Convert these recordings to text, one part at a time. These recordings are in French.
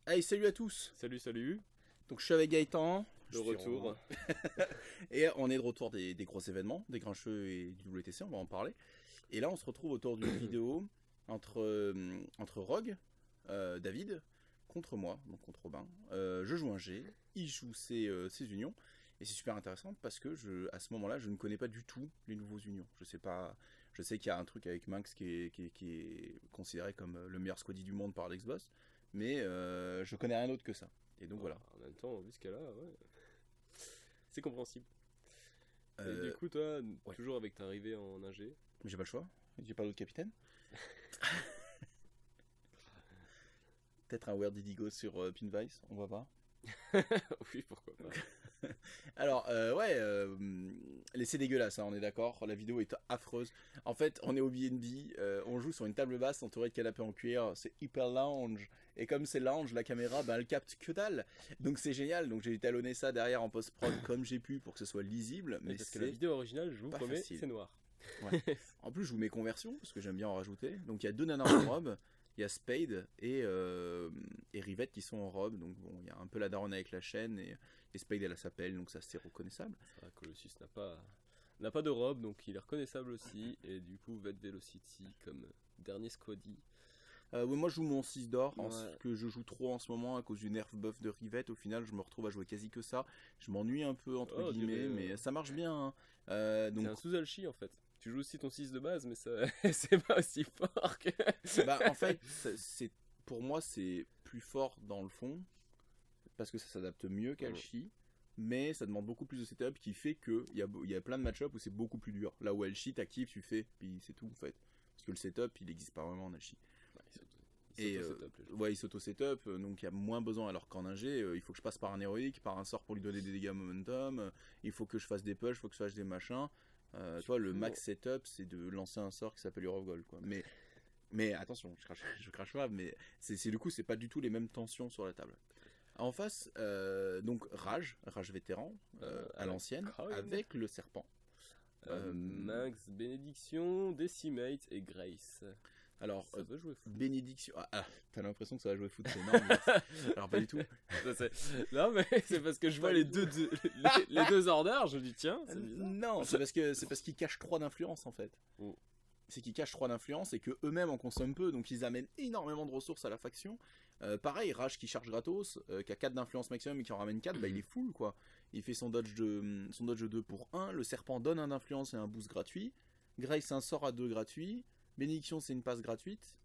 Hey, salut à tous. Salut, salut, Donc je suis avec Gaëtan. le retour. Et on est de retour des gros événements, des Grincheux et du WTC, on va en parler. Et là on se retrouve autour d'une vidéo entre Rogue, David, contre moi, donc contre Robin. Je joue un G, il joue ses unions. Et c'est super intéressant parce que à ce moment-là, je ne connais pas du tout les nouveaux unions. Je sais pas, je sais qu'il y a un truc avec Minx qui est considéré comme le meilleur squaddy du monde par l'Xbox, mais je connais rien d'autre que ça. Et donc voilà. En même temps, vu ce qu'elle a, ouais, c'est compréhensible. Et du Euh, coup, toi, ouais. toujours avec ta arrivée en ingé. Mais j'ai pas le choix. J'ai pas d'autre capitaine. Peut-être un Where Did He Go sur Pinvice, on va voir. Oui, pourquoi pas. Alors, ouais, c'est dégueulasse, hein, on est d'accord. La vidéo est affreuse. En fait, on est au BNB, on joue sur une table basse entourée de canapés en cuir. C'est hyper lounge. Et comme c'est lounge, la caméra, ben, elle capte que dalle. Donc c'est génial. Donc j'ai talonné ça derrière en post-prod comme j'ai pu pour que ce soit lisible. Et Mais parce que la c'est vidéo originale, je vous pas promets, facile. c'est noir. Ouais. En plus, je vous mets conversion parce que j'aime bien en rajouter. Donc il y a deux nanas en robe, il y a Spade et Rivette qui sont en robe. Donc bon, il y a un peu la daronne avec la chaîne et Spade elle a sa pelle, donc ça c'est reconnaissable. C'est vrai, Colossus n'a pas de robe, donc il est reconnaissable aussi. Et du coup, Vet Velocity comme dernier squaddy. Oui, moi je joue mon 6 d'or, Ouais. que je joue trop en ce moment à cause du nerf buff de Rivette. Au final, je me retrouve à jouer quasi que ça. Je m'ennuie un peu entre Oh, on dirait. guillemets, mais ça marche bien, hein. C'est Donc, un sous-alchi en fait. Tu joues aussi ton 6 de base, mais ça, c'est pas aussi fort que. bah en fait, pour moi c'est plus fort dans le fond parce que ça s'adapte mieux qu'Alchi, mais ça demande beaucoup plus de setup qui fait que il y a plein de match-up où c'est beaucoup plus dur. Là où Alchi, t'actives, tu fais, puis c'est tout en fait. Parce que le setup, il n'existe pas vraiment en Alchi. Ouais, il Et s'auto-setup les gens. ouais, il s'auto-setup, donc il y a moins besoin. Alors qu'en ingé, il faut que je passe par un héroïque, par un sort pour lui donner des dégâts momentum, il faut que je fasse des push, il faut que je fasse des machins. Tu Du vois, le coup, max setup, c'est de lancer un sort qui s'appelle Hero of Gold, quoi. Mais attention, je crache pas, mais du coup, c'est pas du tout les mêmes tensions sur la table. En face, donc Rage vétéran, à avec l'ancienne, Coin, avec le serpent. Max, Bénédiction, Decimate et Grace. Alors, Ça veut jouer fou. bénédiction. T'as l'impression que ça va jouer foot, c'est énorme. Alors, pas du tout. Non, mais c'est parce que je vois Pas les du deux, tout. les deux orders, je dis tiens, c'est bizarre. Non, c'est parce qu'ils cachent 3 d'influence en fait. Oh. C'est qu'ils cachent 3 d'influence et que eux-mêmes en consomment peu, donc ils amènent énormément de ressources à la faction. Pareil, Rage qui charge gratos, qui a 4 d'influence maximum et qui en ramène 4, bah il est full quoi. Il fait son dodge 2 pour 1, le serpent donne un d'influence et un boost gratuit. Grace un sort à 2 gratuit. Bénédiction c'est une passe gratuite.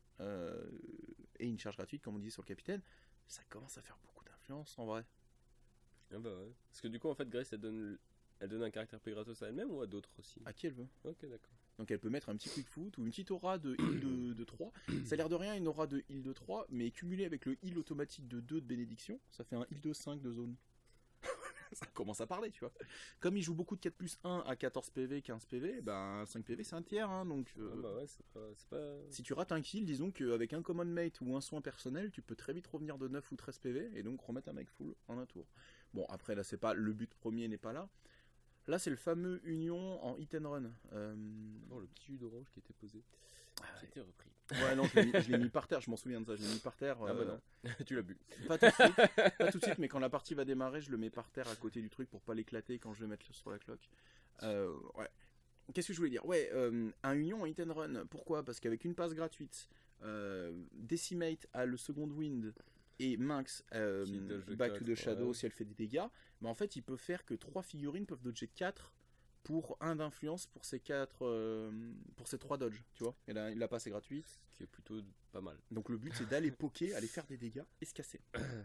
Et une charge gratuite comme on dit sur le capitaine. Ça commence à faire beaucoup d'influence en vrai. Ah bah ouais. Parce que du coup, en fait, Grace, elle donne un caractère plus gratos à elle-même ou à d'autres aussi? À qui elle veut. Ok, d'accord. Donc elle peut mettre un petit quick foot ou une petite aura de heal de 3. Ça a l'air de rien une aura de heal de 3, mais cumulé avec le heal automatique de 2 de bénédiction, ça fait un heal de 5 de zone. Ça commence à parler, tu vois. Comme il joue beaucoup de 4 plus 1 à 14 PV, 15 PV, ben 5 PV c'est un tiers, hein, donc Ah bah ouais, c'est pas. si tu rates un kill, disons qu'avec un common mate ou un soin personnel, tu peux très vite revenir de 9 ou 13 PV et donc remettre un mec full en un tour. Bon, après là, c'est pas le but premier n'est pas là. Là, c'est le fameux Union en hit and run. Oh, le petit jus d'orange qui était posé, qui était repris. Ouais, non, je l'ai mis par terre, je m'en souviens de ça, je l'ai mis par terre. Ah bah non, tu l'as bu. Pas tout de suite, pas tout de suite, mais quand la partie va démarrer, je le mets par terre à côté du truc pour pas l'éclater quand je vais mettre sur la cloque. Ouais. Qu'est-ce que je voulais dire? Ouais, un Union en hit and run. Pourquoi? Parce qu'avec une passe gratuite, Decimate a le second wind et Minx Qui dodge Back to 4, the Shadow ouais. si elle fait des dégâts. Mais en fait, il peut faire que 3 figurines peuvent dodger 4 pour 1 d'influence pour ces 4 pour ces 3 dodges, tu vois. Et là, la passe est gratuite. Ce qui est plutôt pas mal. Donc le but c'est d'aller poker, aller faire des dégâts et se casser.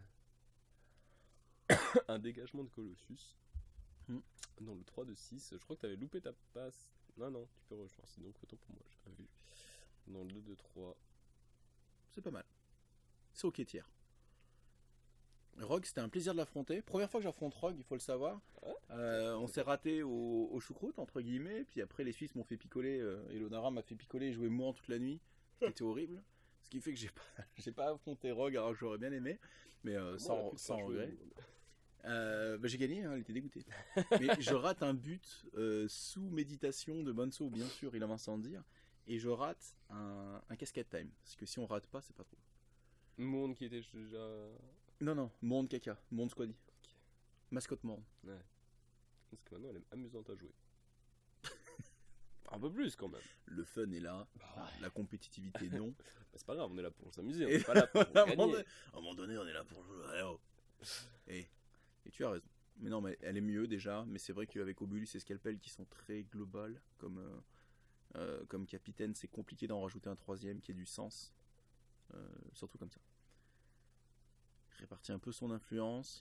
Un dégagement de Colossus. Hmm. Dans le 3 de 6, je crois que t'avais loupé ta passe. Non, non, tu peux relancer, donc autant pour moi, j'ai pas vu. Dans le 2 de 3. C'est pas mal. C'est ok tiers. Rogue, c'était un plaisir de l'affronter. Première fois que j'affronte Rogue, il faut le savoir. On s'est raté au choucroute, entre guillemets. Puis après, les Suisses m'ont fait picoler. Elonara m'a fait picoler et jouer mourant toute la nuit. C'était horrible. Ce qui fait que j'ai pas affronté Rogue alors que j'aurais bien aimé. Mais sans regret. J'ai gagné, hein, elle était dégoûtée. Mais je rate un but sous méditation de Bonso, bien sûr, il a Vincent dire. Et je rate un cascade time. Parce que si on rate pas, c'est pas trop. Monde qui était déjà. Non, Monde caca, Monde Squaddy. Ok. Mascotte Monde. Ouais. Parce que maintenant elle est amusante à jouer. Un peu plus quand même. Le fun est là, la compétitivité non. Bah, c'est pas grave, on est là pour s'amuser, on Et est pas là pour à un moment gagner. donné, on est là pour jouer. Allez, oh. Et tu as raison. Mais non, mais elle est mieux déjà. Mais c'est vrai qu'avec Obulus et Scalpel qui sont très globales comme capitaine, c'est compliqué d'en rajouter un troisième qui ait du sens. Surtout comme ça. Il répartit un peu son influence.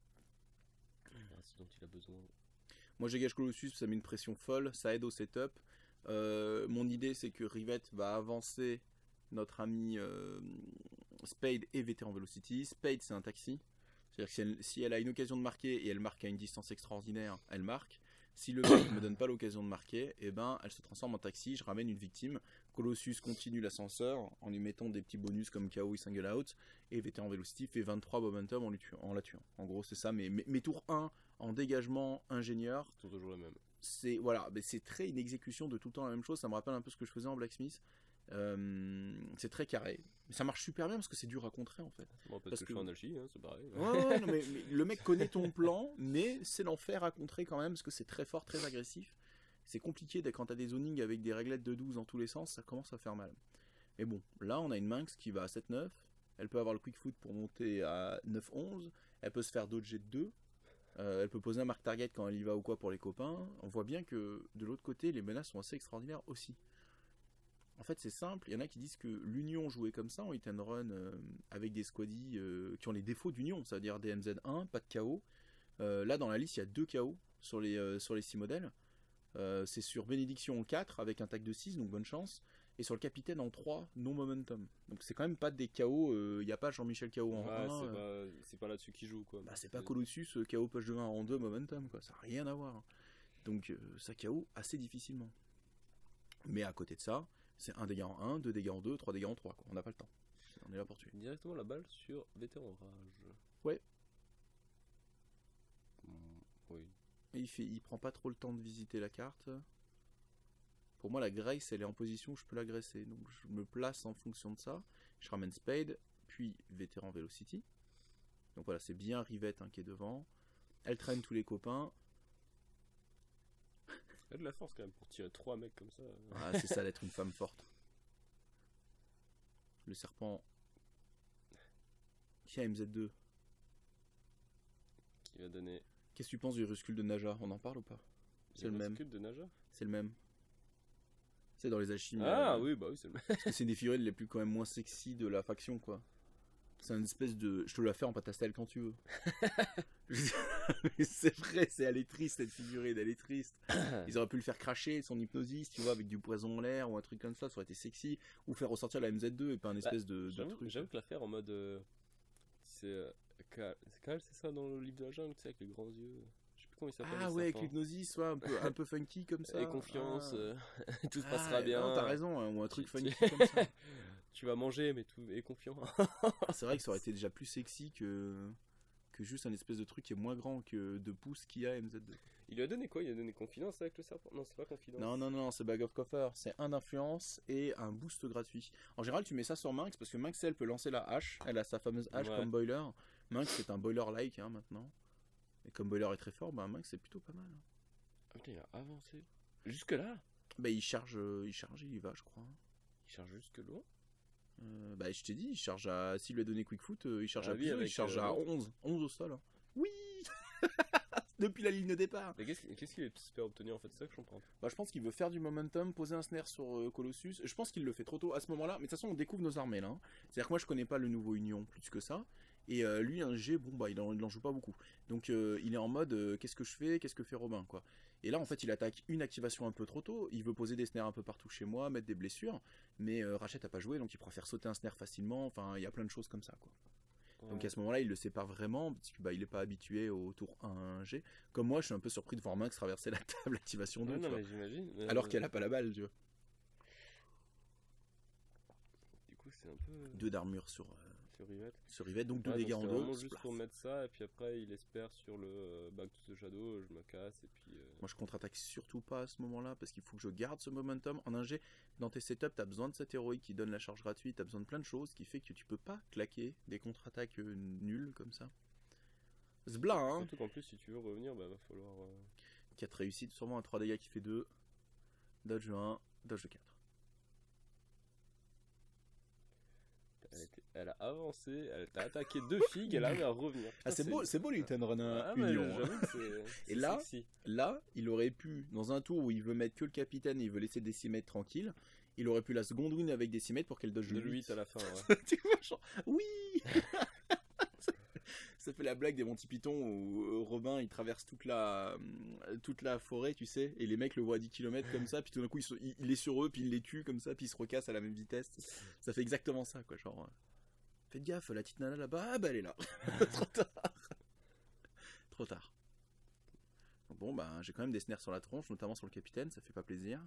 Ce dont il a besoin. Moi, j'égage Colossus, ça met une pression folle, ça aide au setup. Mon idée, c'est que Rivette va avancer notre ami Spade et Vétéran Velocity. Spade, c'est un taxi. C'est-à-dire que si elle a une occasion de marquer et elle marque à une distance extraordinaire, elle marque. Si le mec ne me donne pas l'occasion de marquer, eh ben, elle se transforme en taxi, je ramène une victime. Colossus continue l'ascenseur en lui mettant des petits bonus comme KO et Single Out. Et Vétéran Velocity fait 23 momentum en la tuant. En gros, c'est ça. Mais mes tours 1 en dégagement ingénieur, Ils sont toujours les mêmes. c'est voilà, mais c'est très une exécution de tout le temps la même chose. Ça me rappelle un peu ce que je faisais en Blacksmith. C'est très carré. Mais ça marche super bien parce que c'est dur à contrer en fait. Bon, parce que je suis en alchimie, hein, c'est pareil. Ouais, non, mais le mec connaît ton plan, mais c'est l'enfer à contrer quand même parce que c'est très fort, très agressif. C'est compliqué quand t'as des zonings avec des réglettes de 12 dans tous les sens, ça commence à faire mal. Mais bon, là on a une Minx qui va à 7-9. Elle peut avoir le quick foot pour monter à 9-11. Elle peut se faire dodger de 2. Elle peut poser un mark target quand elle y va ou quoi pour les copains. On voit bien que de l'autre côté, les menaces sont assez extraordinaires aussi. En fait, c'est simple. Il y en a qui disent que l'Union jouait comme ça en hit and run avec des squaddies qui ont les défauts d'Union, c'est-à-dire des MZ1, pas de KO. Là, dans la liste, il y a 2 KO sur les 6 modèles. C'est sur Bénédiction en 4 avec un tag de 6, donc bonne chance. Et sur le Capitaine en 3, non momentum. Donc c'est quand même pas des KO. Il n'y a pas Jean-Michel KO en 1. C'est pas là-dessus qu'il joue, quoi. Bah, c'est pas Colossus KO push de 1 en 2 momentum, quoi. Ça n'a rien à voir. Donc ça KO assez difficilement. Mais à côté de ça, c'est 1 dégât en 1, 2 dégâts en 2, 3 dégâts en 3. Quoi. On n'a pas le temps. On est là pour tuer. Directement la balle sur Vétéran Rage. Ouais. Oui. Et il prend pas trop le temps de visiter la carte. Pour moi, la Grace, elle est en position où je peux l'agresser. Donc je me place en fonction de ça. Je ramène Spade, puis Vétéran Velocity. Donc voilà, c'est bien Rivette qui est devant. Elle traîne tous les copains. Elle a de la force quand même pour tirer 3 mecs comme ça. Ah, c'est ça d'être une femme forte. Le serpent. Qui a MZ2? Qui va donner. Qu'est-ce que tu penses du Ruscule de Naja? On en parle ou pas? C'est le même. De Naja. C'est le même. C'est dans les alchimies. Ah oui, bah oui, c'est le même. Parce que c'est une des figurines les plus quand même moins sexy de la faction, quoi. C'est une espèce de. Je te la fais en patastel quand tu veux. C'est vrai, elle est triste cette figurine, elle est triste. Ils auraient pu le faire cracher son hypnosis, tu vois, avec du poison en l'air ou un truc comme ça aurait été sexy. Ou faire ressortir la MZ2 et pas un espèce de truc. J'avoue que la faire en mode. C'est Cal, c'est ça dans le livre de la jungle, tu sais, avec les grands yeux. Je sais plus comment il s'appelle. Ah ouais, avec l'hypnosis, ouais, un peu funky comme ça. Et confiance, tout se passera bien. Non, t'as raison, hein, ou un truc funky comme ça. Tu vas manger, mais tout est confiant. C'est vrai que ça aurait été déjà plus sexy que juste un espèce de truc qui est moins grand que de pouces qu'il y a MZ2. Il lui a donné quoi? Il a donné confidence avec le serpent? Non, c'est pas confidence. Non, c'est Bag of Coffer. C'est un d'influence et un boost gratuit. En général, tu mets ça sur Minx parce que Minx, elle peut lancer la hache. Elle a sa fameuse hache comme boiler. Minx, c'est un boiler-like maintenant. Et comme boiler est très fort, bah Minx, c'est plutôt pas mal. Ah putain, il a avancé. Jusque là? Bah, il charge, il y va, je crois. Il charge jusque loin? Bah, je t'ai dit, il charge à. S'il lui a donné Quick Foot, il charge à lui, il charge à 11. 11 au sol. Oui. Depuis la ligne de départ. Mais qu'est-ce qu'il espère obtenir en fait? C'est ça que je comprends. Bah, je pense qu'il veut faire du momentum, poser un snare sur Colossus. Je pense qu'il le fait trop tôt à ce moment-là. Mais de toute façon, on découvre nos armées là. Hein. C'est-à-dire que moi, je connais pas le nouveau Union plus que ça. Et lui, un G, bon, bah, il en joue pas beaucoup. Donc, il est en mode qu'est-ce que je fais? Qu'est-ce que fait Robin, quoi. Et là, en fait, il attaque une activation un peu trop tôt. Il veut poser des snares un peu partout chez moi, mettre des blessures. Mais Ratchet a pas joué, donc il pourra faire sauter un snare facilement. Enfin, il y a plein de choses comme ça, quoi. Ouais. Donc à ce moment-là, il le sépare vraiment, parce qu'il n'est pas habitué au tour 1G. Comme moi, je suis un peu surpris de voir Minx traverser la table activation 2. Non, mais j'imagine. Alors qu'elle a pas la balle, tu vois. Du coup, c'est un peu. 2 d'armure sur sur Rivet. Sur Rivet, donc 2 Ouais, dégâts donc en c'était 2. vraiment juste pour mettre ça, et puis après il espère sur le Back to the Shadow, je me casse, et puis... Moi je contre-attaque surtout pas à ce moment-là parce qu'il faut que je garde ce momentum. En ingé, dans tes setups, t'as besoin de cet héroïque qui donne la charge gratuite, t'as besoin de plein de choses qui fait que tu peux pas claquer des contre-attaques nulles comme ça. Zbla, hein. Surtout qu'en plus, si tu veux revenir, bah va falloir... 4 réussites, sûrement un 3 dégâts qui fait 2. Dodge 1, dodge 4. Elle a avancé, elle t'a attaqué 2 figues, elle arrive à revenir. Ah, Putain, c'est beau Litten Run Ah, mais Union. j'avoue que c'est Et là, sexy. Là, il aurait pu, dans un tour où il veut mettre que le capitaine et il veut laisser Décimètre tranquille, il aurait pu la seconde win avec Décimètre pour qu'elle dodge De le 8. 8 à la fin, ouais. Tu vois, genre, oui. Ça fait la blague des Monty Python où Robin il traverse toute la forêt, tu sais, et les mecs le voient à 10 km comme ça, puis tout d'un coup il est sur eux, puis il les tue comme ça, puis il se recasse à la même vitesse. Ça fait exactement ça, quoi, genre. Faites gaffe, la petite nana là-bas, ah bah elle est là. Trop tard. Trop tard. Donc bon, bah j'ai quand même des snares sur la tronche, notamment sur le capitaine, ça fait pas plaisir.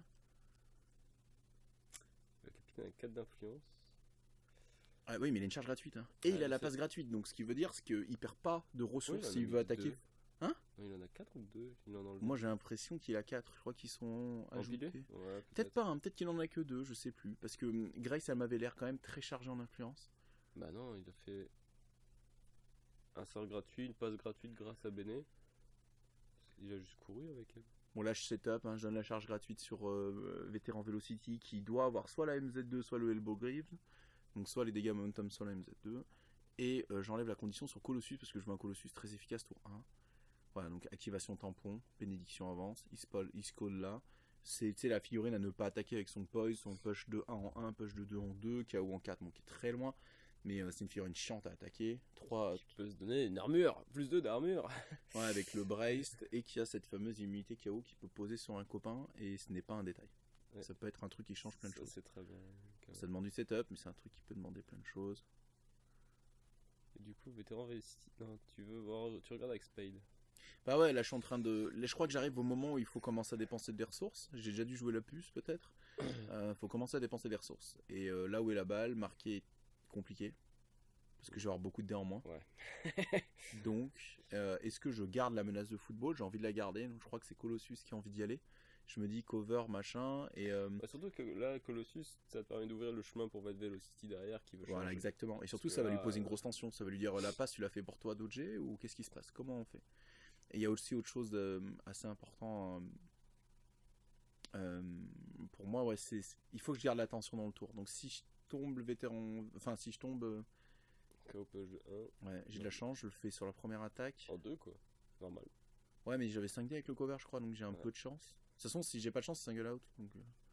Le capitaine a 4 d'influence. Ah oui, mais il a une charge gratuite. Hein. Et Ouais, il a la c'est- passe gratuite, donc ce qui veut dire c'est qu'il perd pas de Oui, ressources il en a s'il mis veut attaquer. 2. Hein? Non, il en a 4 ou 2? Il en a enlevé. Moi j'ai l'impression qu'il a 4, je crois qu'ils sont Empilé? ajoutés. Ouais, Peut-être pas, hein, peut-être qu'il en a que 2, je sais plus. Parce que Grace, elle m'avait l'air quand même très chargée en influence. Bah non, il a fait un sort gratuit, une passe gratuite grâce à Bene. Il a juste couru avec elle. Bon là je setup, hein, je donne la charge gratuite sur Vétéran Velocity qui doit avoir soit la MZ2, soit le Elbow Greaves. Donc soit les dégâts momentum, soit la MZ2. Et j'enlève la condition sur Colossus parce que je veux un Colossus très efficace tour 1. Voilà, donc activation tampon, bénédiction avance, il se colle là. C'est la figurine à ne pas attaquer avec son poise, son push de 1 en 1, push de 2 en 2, KO en 4, bon qui est très loin. Mais c'est une figurine chiante à attaquer. 3, Qui peut se donner une armure, plus 2 d'armure. ouais, avec le Braced et qui a cette fameuse immunité KO qui peut poser sur un copain et ce n'est pas un détail. Ouais. Ça peut être un truc qui change plein de Ça, choses. c'est très bien. Ça demande du setup, mais c'est un truc qui peut demander plein de choses. Et du coup, vétéran VST. Non, tu veux voir, tu regardes avec Spade. Bah ouais, là je suis en train de. Là, je crois que j'arrive au moment où il faut commencer à dépenser des ressources. J'ai déjà dû jouer la puce peut-être. Faut commencer à dépenser des ressources. Et là où est la balle, marqué compliqué. Parce que je vais avoir beaucoup de dés en moins. Ouais. Donc, est-ce que je garde la menace de football? J'ai envie de la garder. Donc je crois que c'est Colossus qui a envie d'y aller. Je me dis cover, machin. Et Bah, surtout que là, Colossus, ça te permet d'ouvrir le chemin pour Vat Velocity derrière qui veut changer. voilà, exactement. Et surtout, Parce ça que va lui là, poser une grosse tension. Ça va lui dire la passe, tu l'as fait pour toi, dodger, ou qu'est-ce qui se passe? Comment on fait? Et il y a aussi autre chose assez important. Pour moi, ouais, il faut que je garde l'attention dans le tour. Donc si je tombe le vétéran. Enfin, si je tombe. KO push de 1. Ouais, j'ai de la chance, je le fais sur la première attaque. En 2, quoi. Normal. Ouais, mais j'avais 5 dés avec le cover, je crois, donc j'ai un Ouais. peu de chance. De toute façon, si j'ai pas de chance, c'est single out. Donc,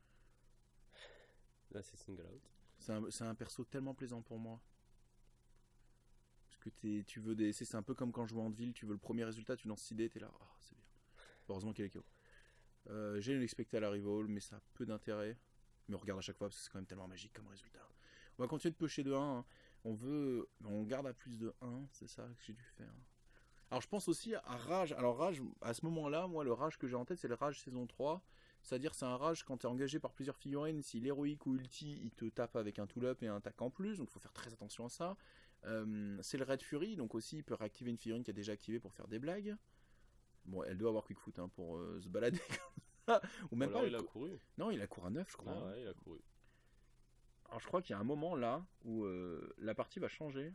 Là, c'est single out. c'est un perso tellement plaisant pour moi. Parce que tu veux des. C'est un peu comme quand je joue en ville, tu veux le premier résultat, tu lances 6 dés, t'es là. Ah, c'est bien. Heureusement qu'il y a les KO. J'ai une expecté à la revolve, mais ça a peu d'intérêt. Mais on regarde à chaque fois parce que c'est quand même tellement magique comme résultat. On va continuer de pusher de 1. Hein. On garde à plus de 1, c'est ça que j'ai dû faire. Alors je pense aussi à Rage. Alors Rage, à ce moment-là, moi le Rage que j'ai en tête, c'est le Rage saison 3. C'est-à-dire c'est un Rage quand tu es engagé par plusieurs figurines, si l'héroïque ou ulti, il te tape avec un tool-up et un tac en plus, donc il faut faire très attention à ça. C'est le Red Fury, donc aussi il peut réactiver une figurine qui a déjà activé pour faire des blagues. Bon, elle doit avoir Quick Foot hein, pour se balader comme ça. Ou même Alors, pas. il a couru. Non, il a couru à 9, je crois. Ah ouais, il a couru. Alors je crois qu'il y a un moment là où la partie va changer.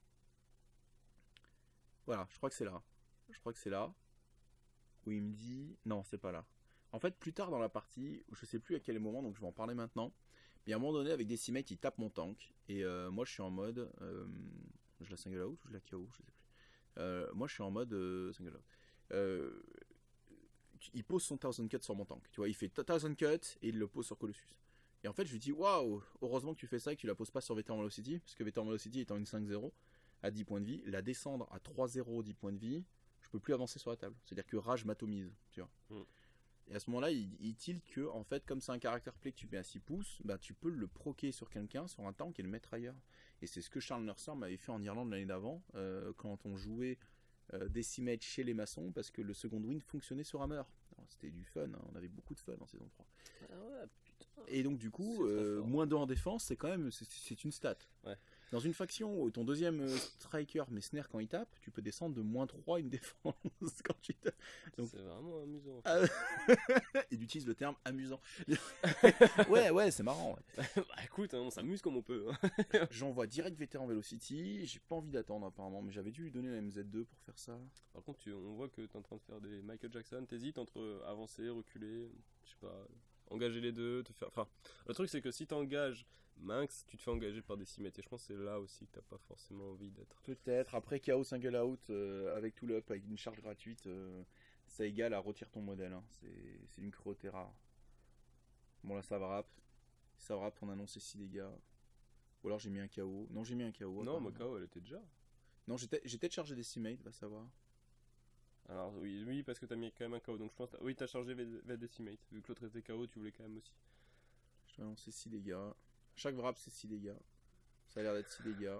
Voilà, je crois que c'est là. Je crois que c'est là. Où il me dit... Non, c'est pas là. En fait, plus tard dans la partie, je sais plus à quel moment, donc je vais en parler maintenant. Mais à un moment donné, avec Décimètre, il tape mon tank. Et moi, je suis en mode... je la single out ou je la KO, je sais plus. Moi, je suis en mode single out. Il pose son 1000 cut sur mon tank. Tu vois, il fait 1000 cut et il le pose sur Colossus. Et en fait, je lui dis, waouh, heureusement que tu fais ça et que tu la poses pas sur Veteran Velocity, parce que Veteran Velocity étant une 5-0 à 10 points de vie, la descendre à 3-0 10 points de vie, je peux plus avancer sur la table. C'est-à-dire que Rage m'atomise, tu vois. Et à ce moment-là, il tilt que, en fait, comme c'est un caractère play que tu mets à 6 pouces, bah, tu peux le proquer sur quelqu'un, sur un tank et le mettre ailleurs. Et c'est ce que Charles Nurser m'avait fait en Irlande l'année d'avant, quand on jouait Décimètre chez les maçons, parce que le second win fonctionnait sur Hammer. C'était du fun, hein, on avait beaucoup de fun en saison 3. Ah ouais, putain. Et donc du coup, C'est très fort. moins 2 en défense, c'est quand même, c'est une stat. Ouais. Dans une faction où ton deuxième striker met snare quand il tape, tu peux descendre de -3 une défense quand tu tapes. Donc... C'est vraiment amusant. Il utilise le terme amusant. ouais, c'est marrant. Ouais. Bah écoute, hein, on s'amuse comme on peut. J'envoie direct vétéran Velocity, j'ai pas envie d'attendre apparemment, mais j'avais dû lui donner la MZ2 pour faire ça. Par contre, on voit que t'es en train de faire des Michael Jackson, t'hésites entre avancer, reculer, je sais pas, engager les deux, te faire... Enfin, le truc c'est que si t'engages Minx, tu te fais engager par Decimate, et je pense que c'est là aussi que t'as pas forcément envie d'être. Peut-être, après KO single out avec tout l'up, avec une charge gratuite, ça égale à retire ton modèle, hein. C'est une cruauté rare. Bon là ça wrap, on annonce 6 dégâts. Ou alors j'ai mis un KO. Non, j'ai mis un KO. Non, ma KO elle était déjà. Non, j'ai peut-être chargé Decimate, va savoir. Alors oui, parce que t'as mis quand même un KO, donc je pense que oui, t'as chargé Decimate, vu que l'autre était KO, tu voulais quand même aussi. Je vais annoncer 6 dégâts. Chaque wrap c'est 6 dégâts. Ça a l'air d'être 6 dégâts.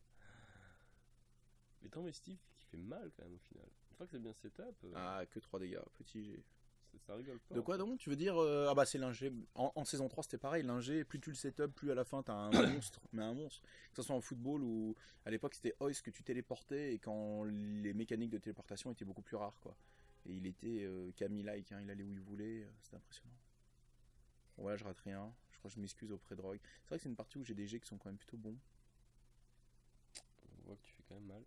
Mais tant mais Steve qui fait mal quand même au final. Une fois que c'est bien setup. Ah, que 3 dégâts, petit G. Ça rigole pas. De quoi donc? Tu veux dire ah bah c'est l'ingé. En saison 3 c'était pareil, l'ingé, plus tu le setup, plus à la fin t'as un monstre, mais un monstre. Que ce soit en football ou à l'époque c'était Hoist que tu téléportais et quand les mécaniques de téléportation étaient beaucoup plus rares quoi. Et il était Camille-like, hein, il allait où il voulait, c'était impressionnant. Bon voilà, je rate rien, je crois que je m'excuse auprès de Rogue. C'est vrai que c'est une partie où j'ai des G qui sont quand même plutôt bons. On voit que tu fais quand même mal.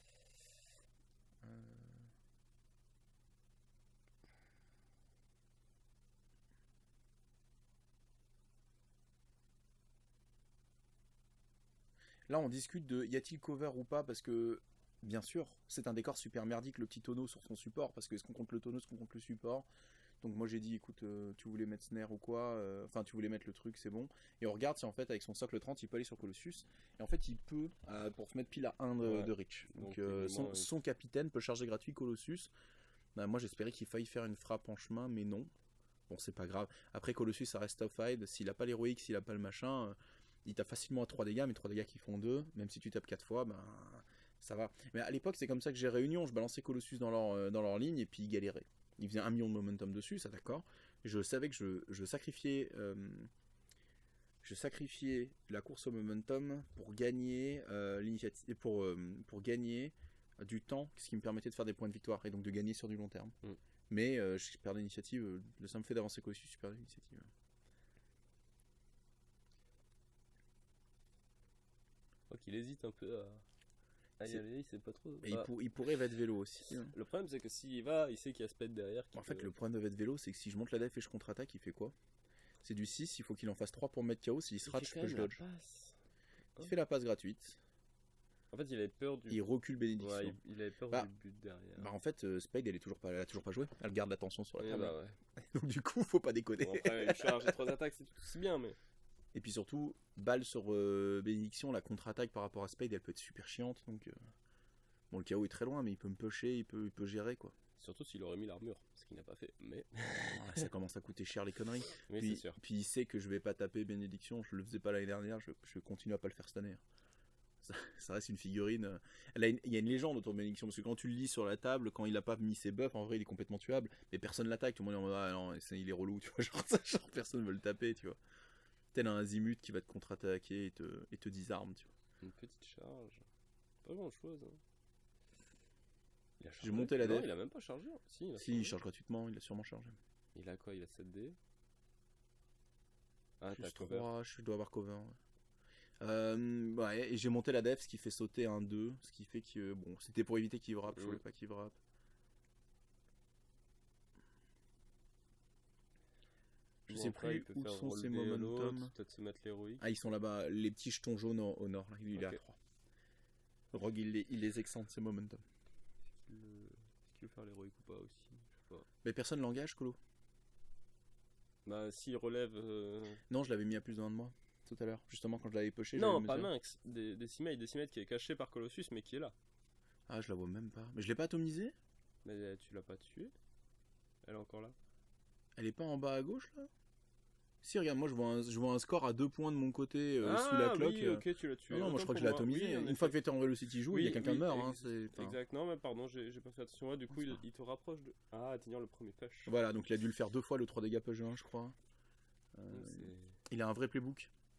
Là, on discute de y a-t-il cover ou pas parce que, bien sûr, c'est un décor super merdique le petit tonneau sur son support parce que est-ce qu'on compte le tonneau, est-ce qu'on compte le support? Donc moi j'ai dit écoute, tu voulais mettre snare ou quoi, enfin tu voulais mettre le truc, c'est bon. Et on regarde si en fait avec son socle 30 il peut aller sur Colossus. Et en fait il peut, pour se mettre pile à 1 de reach. Donc son capitaine peut charger gratuit Colossus. Moi j'espérais qu'il faille faire une frappe en chemin, mais non. Bon c'est pas grave. Après Colossus ça reste off-hide, s'il a pas l'héroïque, s'il a pas le machin... il tape facilement à 3 dégâts, mais 3 dégâts qui font 2, même si tu tapes 4 fois, ben ça va. Mais à l'époque, c'est comme ça que j'ai Réunion, je balançais Colossus dans leur ligne et puis ils galéraient. Ils faisaient 1 million de momentum dessus, ça d'accord. Je savais que je sacrifiais la course au momentum pour gagner l'initiative, pour gagner du temps, ce qui me permettait de faire des points de victoire et donc de gagner sur du long terme. Mais je perdais l'initiative, le simple fait d'avancer Colossus, je perdais l'initiative. Il hésite un peu à y aller, il sait pas trop. Et il pourrait Vet Vélo aussi. Le problème c'est que s'il y va, il sait qu'il y a Spade derrière. En fait, le problème de Vet Vélo, c'est que si je monte la def et je contre-attaque, il fait quoi? C'est du 6, il faut qu'il en fasse 3 pour me mettre KO. S'il se rate, je peux dodge. Il fait la passe gratuite. En fait, il avait peur du. Il recule Bénédiction. Ouais, il avait peur du but derrière. Bah en fait, Spade, elle a toujours pas joué. Elle garde l'attention sur la table. Bah ouais. Donc du coup, faut pas déconner. Bon, après, une charge et 3 attaques, c'est bien, mais. Et puis surtout, balle sur Bénédiction, la contre-attaque par rapport à Spade, elle peut être super chiante. Donc, bon, le KO est très loin, mais il peut me pusher, il peut gérer quoi. Surtout s'il aurait mis l'armure, ce qu'il n'a pas fait. Mais ça commence à coûter cher les conneries. Oui, c'est sûr. Puis il sait que je vais pas taper Bénédiction, je le faisais pas l'année dernière, je continue à pas le faire cette année. Ça reste une figurine. Il y a une légende autour de Bénédiction, parce que quand tu le lis sur la table, quand il a pas mis ses buffs, en vrai il est complètement tuable, mais personne l'attaque, tout le monde est en mode ah non, il est relou, tu vois, genre personne veut le taper, tu vois. Tel un Azimut qui va te contre-attaquer et te disarme, tu vois. Une petite charge. Pas grand chose. Hein. J'ai monté la def. Non, il a même pas chargé. Si, il charge gratuitement, il a sûrement chargé. Il a quoi? Il a 7D. Ah, t'as cover. Je dois avoir cover. Ouais, et j'ai monté la def, ce qui fait sauter un 2, ce qui fait que bon, c'était pour éviter qu'il wrap, je voulais pas qu'il wrap. Je sais plus où sont ces momentum. Peut-être se mettre l'héroïque. Ah, ils sont là-bas, les petits jetons jaunes au nord, là, il est à 3. Rogue, il les exempte, ces momentum. Est-ce qu'il veut faire l'héroïque ou pas aussi? Je sais pas. Mais personne l'engage, Colo? Bah, s'il relève. Non, je l'avais mis à plus d'un de moi tout à l'heure, justement quand je l'avais pushé. Non, pas Minx, Decimate qui est caché par Colossus, mais qui est là. Ah, je la vois même pas. Mais je l'ai pas atomisée? Mais tu l'as pas tuée? Elle est encore là? Elle est pas en bas à gauche là? Si, regarde, moi je vois un score à 2 points de mon côté sous la cloque. Oui, ok, tu l'as tué. Non, moi je crois que je l'ai atomisé. Une fois que Veteran Velocity joue, il y a quelqu'un qui meurt. Exact, non, mais pardon, j'ai pas fait attention. Ouais, du coup, il te rapproche de. Ah, atteignant le premier push. Voilà, donc il a dû le faire 2 fois le 3 dégâts push 1, je crois. Il a un vrai playbook.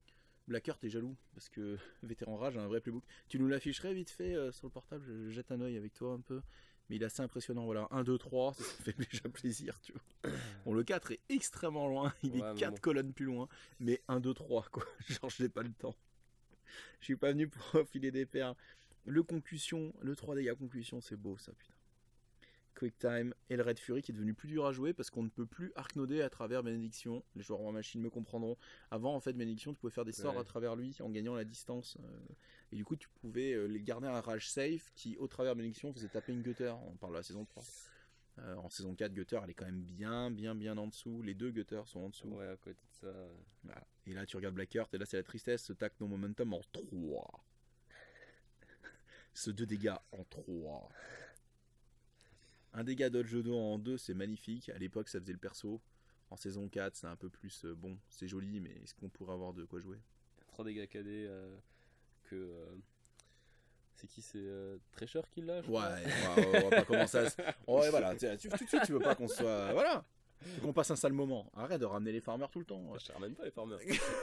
Blacker, t'es jaloux parce que Vétéran Rage a un vrai playbook. Tu nous l'afficherais vite fait sur le portable, je jette un œil avec toi un peu. Mais il est assez impressionnant, voilà. 1, 2, 3, ça fait déjà plaisir, tu vois. Bon, le 4 est extrêmement loin, il Ouais, est mais 4 bon. colonnes plus loin. Mais 1, 2, 3, quoi. Genre, j'ai pas le temps. Je suis pas venu pour filer des paires. Le concussion, le 3 dégâts concussion, c'est beau ça, putain. Quick Time et le Red Fury qui est devenu plus dur à jouer parce qu'on ne peut plus arcnoder à travers Bénédiction. Les joueurs en machine me comprendront. Avant, en fait, Bénédiction, tu pouvais faire des sorts Ouais. à travers lui en gagnant la distance. Et du coup, tu pouvais les garder un rage safe qui, au travers Bénédiction, faisait taper une Gutter. On parle de la saison 3. En saison 4, Gutter, elle est quand même bien en dessous. Les deux Gutter sont en dessous. Ouais, à côté de ça. Voilà. Et là, tu regardes Blackheart, et là, c'est la tristesse. Ce tac non momentum en 3. Ce 2 dégâts en 3. Un dégât dodge de dos en 2, c'est magnifique. À l'époque, ça faisait le perso. En saison 4, c'est un peu plus bon. C'est joli, mais est-ce qu'on pourrait avoir de quoi jouer? 3 dégâts KD que. C'est qui? C'est Thresher qui l'a, je crois. Ouais, on va pas commencer à. Ouais, voilà. Tout de suite, tu veux pas qu'on soit. Voilà. Qu'on passe un sale moment. Arrête de ramener les farmers tout le temps. Je ramène pas les farmers.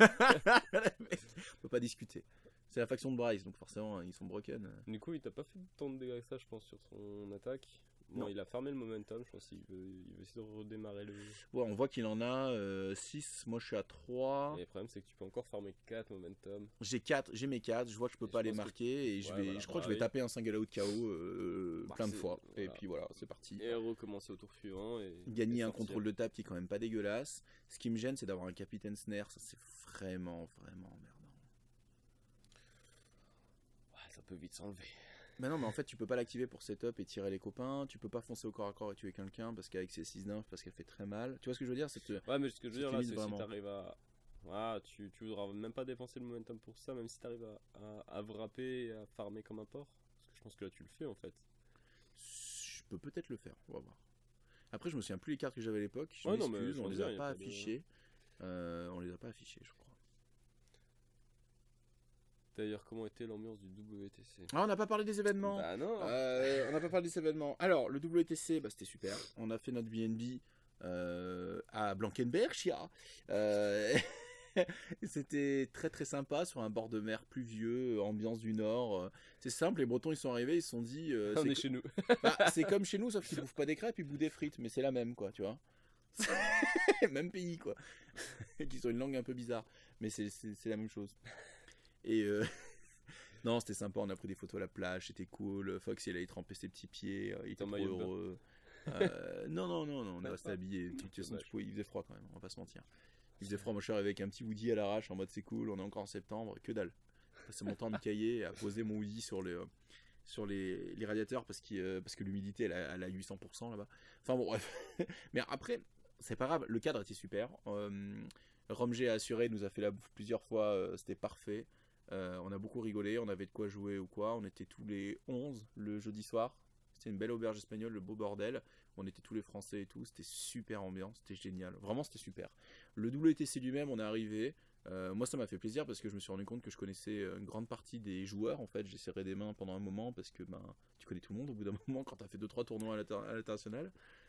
On peut pas discuter. C'est la faction de Bryce, donc forcément, ils sont broken. Du coup, il t'a pas fait tant de dégâts que ça, je pense, sur son attaque. Bon, Non. il a farmé le momentum, je pense qu'il veut essayer de redémarrer le. Ouais, on voit qu'il en a 6. Moi, je suis à 3. Et le problème, c'est que tu peux encore farmer 4 momentum. J'ai mes 4, je vois que je peux Et pas je les pense que marquer et je Ouais, voilà, crois que je bah vais oui. taper un single out KO Bah, plein de c'est- fois. Et voilà. puis voilà, c'est parti. Et recommencer au tour suivant. Et Gagner un sortir. contrôle de table qui est quand même pas dégueulasse. Ce qui me gêne, c'est d'avoir un capitaine snare, ça c'est vraiment emmerdant. Ouais, ça peut vite s'enlever. Bah non, mais en fait, tu peux pas l'activer pour setup et tirer les copains, tu peux pas foncer au corps à corps et tuer quelqu'un parce qu'avec ses 6 d'inf, parce qu'elle fait très mal. Tu vois ce que je veux dire? C'est que Ouais, mais ce que je veux dire là, limite c'est vraiment. si t'arrives à. Ah, tu voudras même pas dépenser le momentum pour ça, même si t'arrives à wrapper et à farmer comme un porc. Parce que je pense que là, tu le fais en fait. je peux peut-être le faire, on va voir. Après, je me souviens plus les cartes que j'avais à l'époque, je Ouais, non, mais m'excuse, je on veux les dire, a y a pas pas de- affichés. On les a pas affichés, je crois. D'ailleurs, comment était l'ambiance du WTC? Ah, on n'a pas parlé des événements. Bah non. On n'a pas parlé des événements. Alors, le WTC, bah, c'était super. On a fait notre BNB à Blankenberg, chia. C'était très très sympa sur un bord de mer pluvieux, ambiance du Nord. C'est simple, les Bretons ils sont arrivés, ils se sont dit. On est chez nous. Bah, c'est comme chez nous, sauf qu'ils bouffent pas des crêpes, ils bouffent des frites, mais c'est la même quoi, tu vois. Même pays quoi. Qui ont une langue un peu bizarre, mais c'est la même chose. Et non, c'était sympa, on a pris des photos à la plage, c'était cool. Fox, il allait tremper ses petits pieds, il était en trop maillot de bain. heureux. Non, on est resté habillés. De toute façon, il faisait froid quand même, on va pas se mentir. Il faisait froid, moi je suis arrivé avec un petit hoodie à l'arrache en mode c'est cool, on est encore en septembre, que dalle. Passé mon temps à me cailler, à poser mon hoodie sur les radiateurs parce que l'humidité elle a 800% là-bas. Enfin bon, bref. Mais après, c'est pas grave, le cadre était super. Romg a assuré, nous a fait la bouffe plusieurs fois, c'était parfait. On a beaucoup rigolé, on avait de quoi jouer ou quoi. On était tous les 11 le jeudi soir. C'était une belle auberge espagnole, le beau bordel. On était tous les Français et tout. C'était super ambiance, c'était génial. Vraiment, c'était super. Le WTC lui-même, on est arrivé. Moi, ça m'a fait plaisir parce que je me suis rendu compte que je connaissais une grande partie des joueurs. En fait, j'ai serré des mains pendant un moment parce que ben, tu connais tout le monde au bout d'un moment quand tu as fait 2-3 tournois à l'international.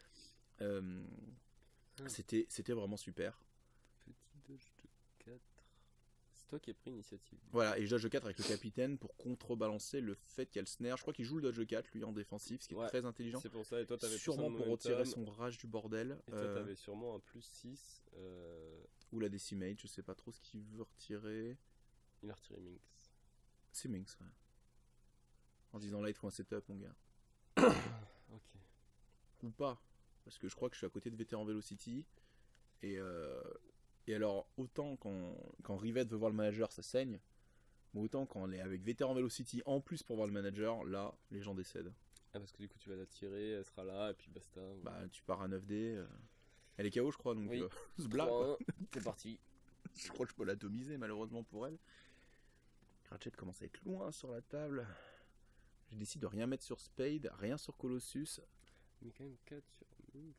C'était vraiment super. Petit dodge de 4. C'est toi qui as pris l'initiative. Voilà, et je dodge 4 avec le capitaine pour contrebalancer le fait qu'il y a le snare. Je crois qu'il joue le dodge 4 lui en défensif, ce qui est Ouais, très intelligent. C'est pour ça, et toi t'avais Sûrement pour retirer son rage du bordel. Et toi t'avais sûrement un plus 6. Ou la decimate, je sais pas trop ce qu'il veut retirer. Il a retiré Minx. C'est Minx, ouais. En disant là, il te faut un setup, mon gars. Ok. Ou pas. Parce que je crois que je suis à côté de Veteran Velocity. Et alors, autant quand Rivette veut voir le manager, ça saigne. Mais autant quand on est avec Veteran Velocity en plus pour voir le manager, là, les gens décèdent. Ah, parce que du coup tu vas la tirer, elle sera là, et puis basta. Bah, tu pars à 9D. Elle est KO, je crois, donc Oui. se blague, quoi. C'est parti. Je crois que je peux l'atomiser, malheureusement pour elle. Ratchet commence à être loin sur la table. Je décide de rien mettre sur Spade, rien sur Colossus. Mais quand même 4 sur Minx.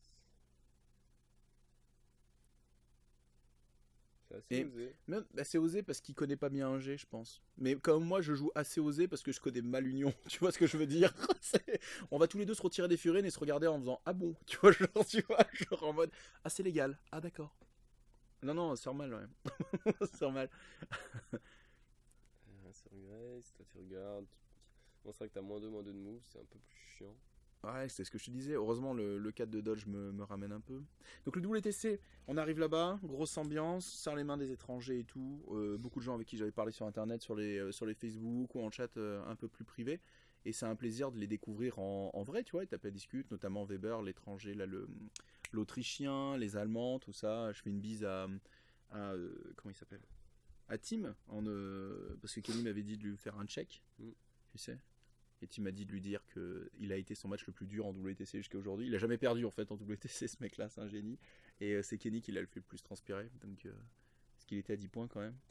C'est assez Et- osé. Même, bah, c'est osé parce qu'il connaît pas bien un G, je pense. Mais comme moi, je joue assez osé parce que je connais mal Union. Tu vois ce que je veux dire? On va tous les deux se retirer des furines et se regarder en faisant ah bon, tu vois, genre en mode ah c'est légal, ah d'accord. Non, non, c'est normal, ouais. C'est normal. Sur Grace, toi tu regardes. Bon, c'est vrai que t'as moins 2 de moves, c'est un peu plus chiant. Ouais, c'est ce que je te disais. Heureusement, le 4 de dodge me ramène un peu. Donc le WTC, on arrive là-bas, grosse ambiance, serre les mains des étrangers et tout. Beaucoup de gens avec qui j'avais parlé sur Internet, sur les Facebook ou en chat un peu plus privé. Et c'est un plaisir de les découvrir en vrai, tu vois. Et taper à discute, notamment Weber, l'étranger, là, l'Autrichien, les Allemands, tout ça. Je fais une bise comment il s'appelle, à Tim, parce que Kenny m'avait dit de lui faire un check, Mm. tu sais. Et Tim m'a dit de lui dire que il a été son match le plus dur en WTC jusqu'à aujourd'hui. Il a jamais perdu en fait en WTC, ce mec-là, c'est un génie. Et c'est Kenny qui l'a le fait le plus transpirer, donc parce qu'il était à 10 points quand même.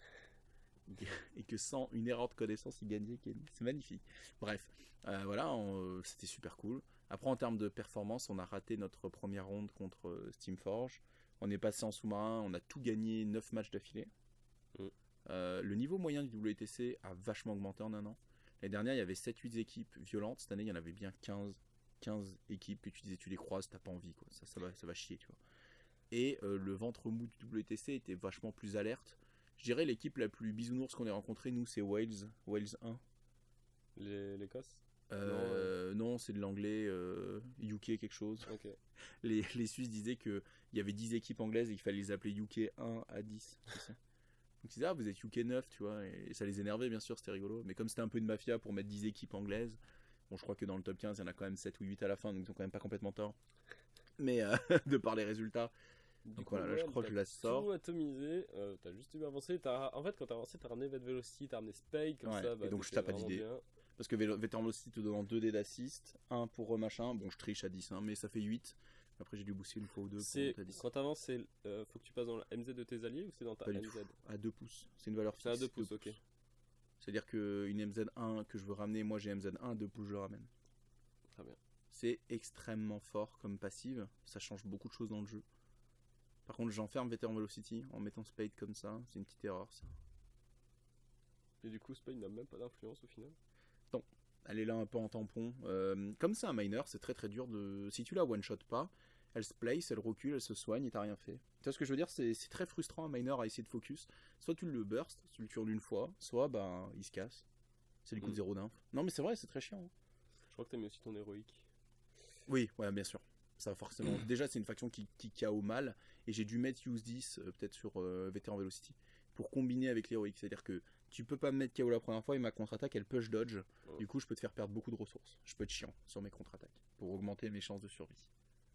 Et que sans une erreur de connaissance, il gagnait Kenny. C'est magnifique. Bref, voilà, c'était super cool. Après, en termes de performance, on a raté notre première ronde contre Steamforge. On est passé en sous-marin, on a tout gagné 9 matchs d'affilée. Mm. Le niveau moyen du WTC a vachement augmenté en un an. L'année dernière, il y avait 7-8 équipes violentes. Cette année, il y en avait bien 15 équipes que tu disais, tu les croises, t'as pas envie, quoi. Ça va chier, tu vois. Et le ventre mou du WTC était vachement plus alerte. Je dirais l'équipe la plus bisounours qu'on ait rencontrée, nous, c'est Wales 1. L'Écosse. Non, c'est de l'anglais, UK quelque chose. Ok. Les Suisses disaient qu'il y avait 10 équipes anglaises et qu'il fallait les appeler UK 1 à 10. Tu sais. Donc ils disaient, ah, vous êtes UK 9, tu vois, et ça les énervait, bien sûr, c'était rigolo. Mais comme c'était un peu une mafia pour mettre 10 équipes anglaises, bon, je crois que dans le top 15, il y en a quand même 7 ou 8 à la fin, donc ils ont quand même pas complètement tort. Mais de par les résultats. Du Donc coup, voilà, là, je crois que je la sors. tout atomisé, t'as juste eu avancé. En fait, quand t'as avancé, t'as ramené Vet Velocity, t'as ramené Spade, comme Ouais, ça. Bah, et donc je t'étais tape à vraiment d'idées. bien. Parce que Veteran Velocity te donne 2 dés d'assist, 1 pour machin. Bon, je triche à 10, hein, mais ça fait 8. Après, j'ai dû booster une fois ou deux pour monter à 10. Quand t'avances, faut que tu passes dans la MZ de tes alliés ou c'est dans ta Pas du MZ? tout. À 2 pouces. C'est une valeur fixe. C'est à 2 pouces, ok. C'est-à-dire qu'une MZ1 que je veux ramener, moi j'ai MZ1, à 2 pouces, je le ramène. Très bien. C'est extrêmement fort comme passive. Ça change beaucoup de choses dans le jeu. Par contre, j'enferme Veteran Velocity en mettant Spade comme ça. C'est une petite erreur, ça. Et du coup, Spade n'a même pas d'influence au final. Non. Elle est là un peu en tampon. Comme c'est un miner, c'est très très dur de. Si tu la one-shot pas, elle se place, elle recule, elle se soigne et t'as rien fait. Tu vois ce que je veux dire? C'est très frustrant un miner à essayer de focus. Soit tu le burst, tu le tues en une fois, soit ben il se casse. C'est du coup de 0 d'inf. Non mais c'est vrai, c'est très chiant. Hein. Je crois que t'as mis aussi ton héroïque. Oui, ouais, bien sûr. Ça forcément. Déjà, c'est une faction qui KO mal. Et j'ai dû mettre use 10 peut-être sur Veteran Velocity pour combiner avec l'héroïque. C'est-à-dire que tu peux pas me mettre KO la première fois et ma contre-attaque elle push dodge. Ouais. Du coup, je peux te faire perdre beaucoup de ressources. Je peux être chiant sur mes contre-attaques pour augmenter mes chances de survie.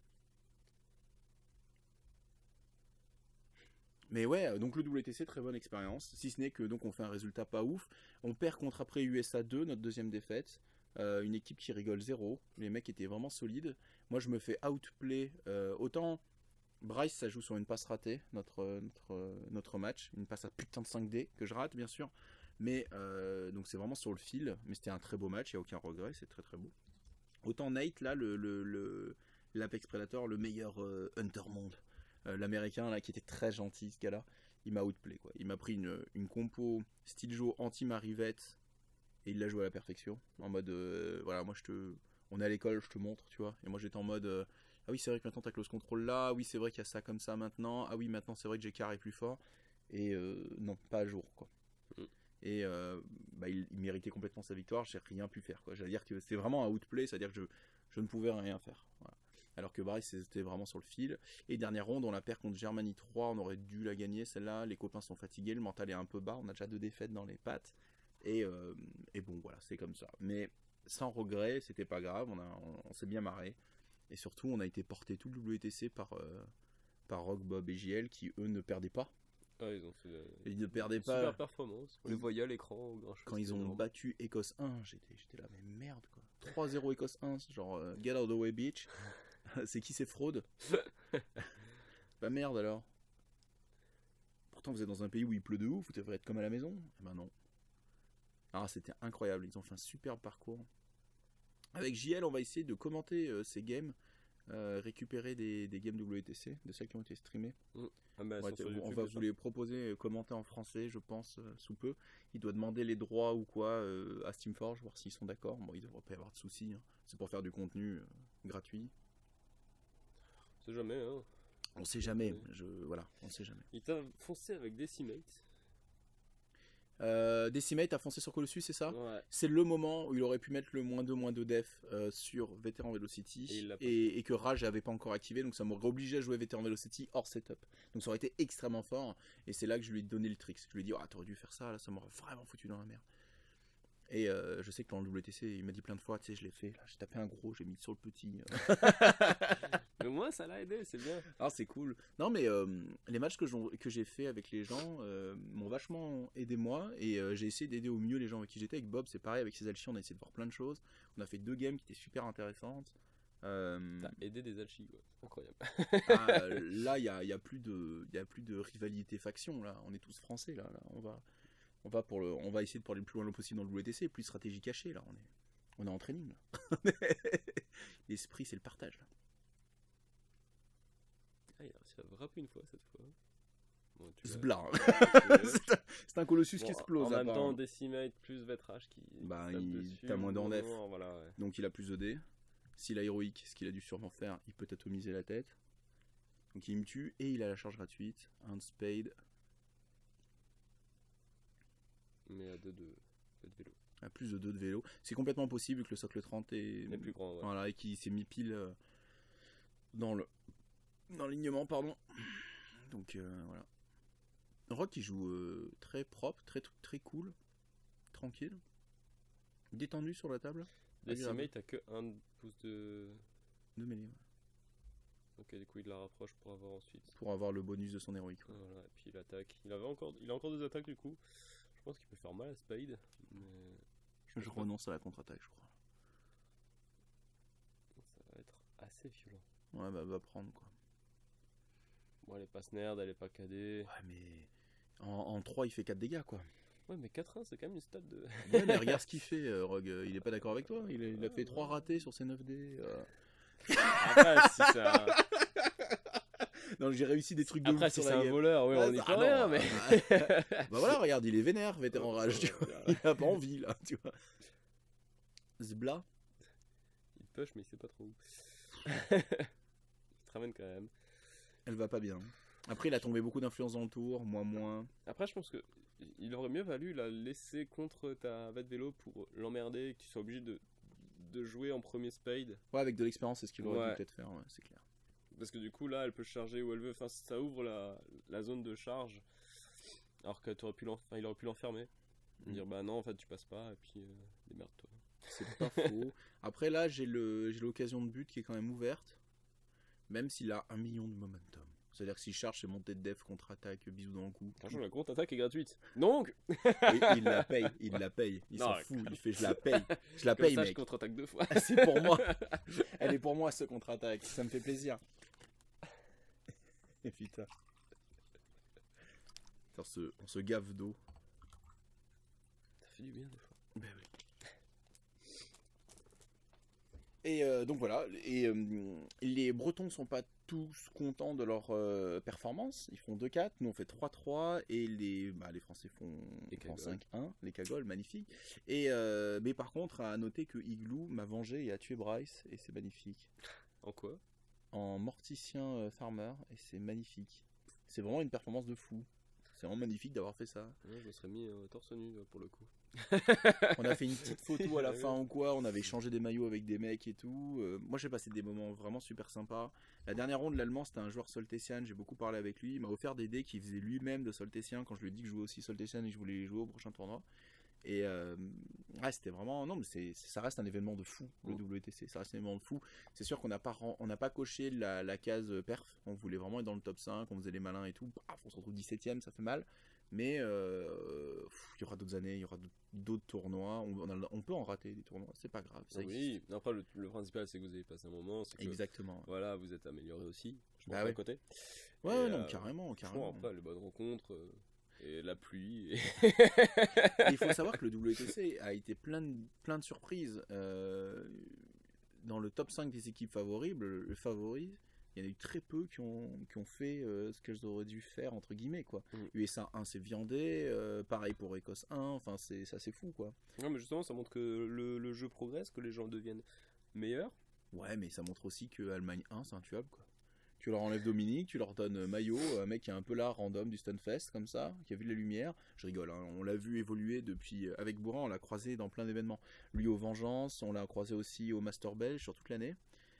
Mais ouais, donc le WTC, très bonne expérience. Si ce n'est que donc on fait un résultat pas ouf. On perd contre après USA 2, notre deuxième défaite. Une équipe qui rigole zéro. Les mecs étaient vraiment solides. Moi, je me fais outplay. Autant Bryce, ça joue sur une passe ratée, notre match. Une passe à putain de 5D, que je rate, bien sûr. Mais donc c'est vraiment sur le fil. Mais c'était un très beau match, il n'y a aucun regret, c'est très très beau. Autant Nate, là, l'Apex Predator, le meilleur Hunter monde. L'américain, là, qui était très gentil, ce gars-là, il m'a outplay, quoi. Il m'a pris une compo style Joe anti-marivette et il l'a joué à la perfection. En mode, voilà, moi on est à l'école, je te montre, tu vois. Et moi j'étais en mode, ah oui, c'est vrai que maintenant t'as close control là, ah oui, c'est vrai qu'il y a ça comme ça maintenant, ah oui, maintenant c'est vrai que j'ai carré plus fort. Et non, pas à jour, quoi. Mm. Et bah, il méritait complètement sa victoire, j'ai rien pu faire, quoi. J'allais dire que c'était vraiment un outplay, c'est-à-dire que je ne pouvais rien faire. Voilà. Alors que Bryce c'était vraiment sur le fil. Et dernière ronde, on la perd contre Germany 3, on aurait dû la gagner celle-là. Les copains sont fatigués, le mental est un peu bas, on a déjà 2 défaites dans les pattes. Et bon, voilà, c'est comme ça. Mais sans regret, c'était pas grave, on s'est bien marré. Et surtout, on a été porté tout le WTC par Rock, Bob et JL qui, eux, ne perdaient pas. Ah, ils ont fait Ils ne perdaient une pas. super performance. On les voyait à l'écran. Quand ils ont battu Écosse 1, j'étais là, mais merde quoi. 3-0 Écosse 1, c'est genre get out of the way, bitch. C'est qui ces fraudes? Bah merde alors. Pourtant, vous êtes dans un pays où il pleut de ouf, vous devriez être comme à la maison. Eh ben non. Ah, c'était incroyable, ils ont fait un superbe parcours. Avec JL, on va essayer de commenter ces games, récupérer des games WTC, de celles qui ont été streamées. Ah bah, On va vous les proposer, commenter en français, je pense, sous peu. Il doit demander les droits ou quoi à Steamforge, voir s'ils sont d'accord. Bon, il devrait pas y avoir de soucis. Hein. C'est pour faire du contenu gratuit. C'est jamais, hein. On sait jamais, Ouais. voilà, on sait jamais. Il t'a foncé avec Decimate. Decimate a foncé sur Colossus, c'est ça? Ouais. C'est le moment où il aurait pu mettre le -2/-2 def sur Veteran Et Velocity il l'a pas et que Rage n'avait pas encore activé, donc ça m'aurait obligé à jouer Veteran Velocity hors setup. Donc ça aurait été extrêmement fort, et c'est là que je lui ai donné le trick. Je lui ai dit, ah, t'aurais dû faire ça, là, ça m'aurait vraiment foutu dans la merde. Et je sais que dans le WTC, il m'a dit plein de fois, tu sais, je l'ai fait, là, j'ai tapé un gros, j'ai mis sur le petit. Mais moi, ça l'a aidé, c'est bien. Ah, c'est cool. Non, mais les matchs que j'ai fait avec les gens m'ont vachement aidé moi, et j'ai essayé d'aider au mieux les gens avec qui j'étais. Avec Bob, c'est pareil, avec ses alchis, on a essayé de voir plein de choses. On a fait 2 games qui étaient super intéressantes. T'as aidé des alchis, quoi. Incroyable. Là, il y a plus de rivalité faction, là. On est tous français, là. On va essayer de parler le plus loin possible dans le WTC, plus stratégie cachée, là. On est en training, là. L'esprit, c'est le partage, là. Ah, il a réussi à frapper une fois cette fois. Bon, tu l'as- Zbla. tu l'as- C'est un Colossus Bon, qui explose. en même apparemment. temps, Decimate plus Vetrage qui Bah, tape il dessus. t'a moins d'en def. Voilà, ouais. Donc il a plus de dés. S'il a héroïque, ce qu'il a dû sûrement faire, il peut atomiser la tête. Donc il me tue et il a la charge gratuite. Un spade Mais à 2 de vélo. à plus de 2 de vélo. C'est complètement possible vu que le socle 30 est Les plus grands, ouais. voilà, et qu'il s'est mis pile dans l'alignement, pardon. Donc voilà. Rock il joue très propre, très cool, tranquille, détendu sur la table. Decimate t'as que un pouce de. De mêlée, ouais. Ok, du coup il la rapproche pour avoir ensuite. Pour avoir le bonus de son héroïque. Ouais. Voilà, et puis il attaque. Il a encore 2 attaques du coup. Je pense qu'il peut faire mal à Spade. Mais Je renonce à la contre-attaque, je crois. ça va être assez violent. Ouais, bah va prendre quoi. Bon, elle est pas snerd, elle est pas KD. Ouais, mais en 3, il fait 4 dégâts quoi. Ouais, mais 4-1, c'est quand même une stat de. Ouais, mais regarde ce qu'il fait, Rogue. Il est pas d'accord avec toi. Il a fait 3 ratés sur ses 9 dés. Après, si c'est un, Non, j'ai réussi des trucs de Après, ouf si sur c'est la un game. voleur, oui, on n'y Ah, peut non, rien, mais. Bah voilà, regarde, il est vénère, vétéran rage. Tu vois. Il a pas envie là, tu vois. Zbla. Il push, mais il sait pas trop où. Il te ramène quand même. Elle va pas bien. Après, il a tombé beaucoup d'influence dans le tour, moi moins. Après, je pense que il aurait mieux valu la laisser contre ta vet vélo pour l'emmerder et que tu sois obligé de jouer en premier spade. Ouais, avec de l'expérience, c'est ce qu'il aurait Ouais. dû peut-être faire, ouais, c'est clair. Parce que du coup, là, elle peut charger où elle veut. Enfin, ça ouvre la zone de charge. Alors que il aurait pu l'enfermer. Dire, bah non, en fait, tu passes pas, et puis démerde-toi. C'est pas faux. Après, là, j'ai l'occasion de but qui est quand même ouverte. Même s'il a 1 million de momentum. C'est-à-dire que s'il charge, c'est montée de def, contre-attaque, bisous dans le cou. Franchement, la contre-attaque est gratuite. Donc, Il la paye. Il s'en Non, fout. Il fait, je la paye. Je la comme paye, ça, je mec. contre-attaque 2 fois. C'est pour moi. Elle est pour moi, ce contre-attaque. Ça me fait plaisir. Et putain. On se gave d'eau. Ça fait du bien des fois. Ben oui. Et donc voilà, et les Bretons sont pas tous contents de leur performance. Ils font 2-4, nous on fait 3-3, et les Français font Les font cagoles. 5-1, les cagoles, magnifique. Et, mais par contre, à noter que Igloo m'a vengé et a tué Bryce, et c'est magnifique. En quoi? En morticien farmer, et c'est magnifique. C'est vraiment une performance de fou. C'est vraiment magnifique d'avoir fait ça. Ouais, je me serais mis torse nu pour le coup. On a fait une petite photo à la fin ou quoi, on avait échangé des maillots avec des mecs et tout. Moi j'ai passé des moments vraiment super sympas. La dernière ronde, l'allemand c'était un joueur Soltesian, j'ai beaucoup parlé avec lui. Il m'a offert des dés qu'il faisait lui-même de Soltesian quand je lui ai dit que je jouais aussi Soltesian et que je voulais les jouer au prochain tournoi. Et ouais, c'était vraiment. Non, mais ça reste un événement de fou, le WTC. Ça reste un événement de fou. C'est sûr qu'on n'a pas coché la case perf. On voulait vraiment être dans le top 5, on faisait les malins et tout. Paf, on se retrouve 17ème, ça fait mal. Mais il y aura d'autres années, il y aura d'autres tournois. On peut en rater des tournois, c'est pas grave. Ça Oui, existe. après le principal c'est que vous avez passé un moment. C'est que, Exactement. voilà, vous êtes amélioré aussi. Je pense Bah à ouais. côté. Ouais, Et, non, carrément. Franchement, après, les bonnes rencontres et la pluie. Il faut savoir que le WTC a été plein de surprises. Dans le top 5 des équipes favoribles, le favori, il y en a eu très peu qui ont fait ce qu'elles auraient dû faire, entre guillemets, quoi. USA 1 c'est viandé, pareil pour Écosse 1, enfin c'est assez fou, quoi. Non, mais justement, ça montre que le jeu progresse, que les gens deviennent meilleurs. Ouais, mais ça montre aussi que Allemagne 1 c'est intuable, quoi. Tu leur enlèves Dominique, tu leur donnes Mayo, un mec qui est un peu là, random du Stunfest, comme ça, qui a vu de la lumière. Je rigole, hein, on l'a vu évoluer depuis. Avec Bourrin, on l'a croisé dans plein d'événements. Lui au Vengeance, on l'a croisé aussi au Master Belge sur toute l'année.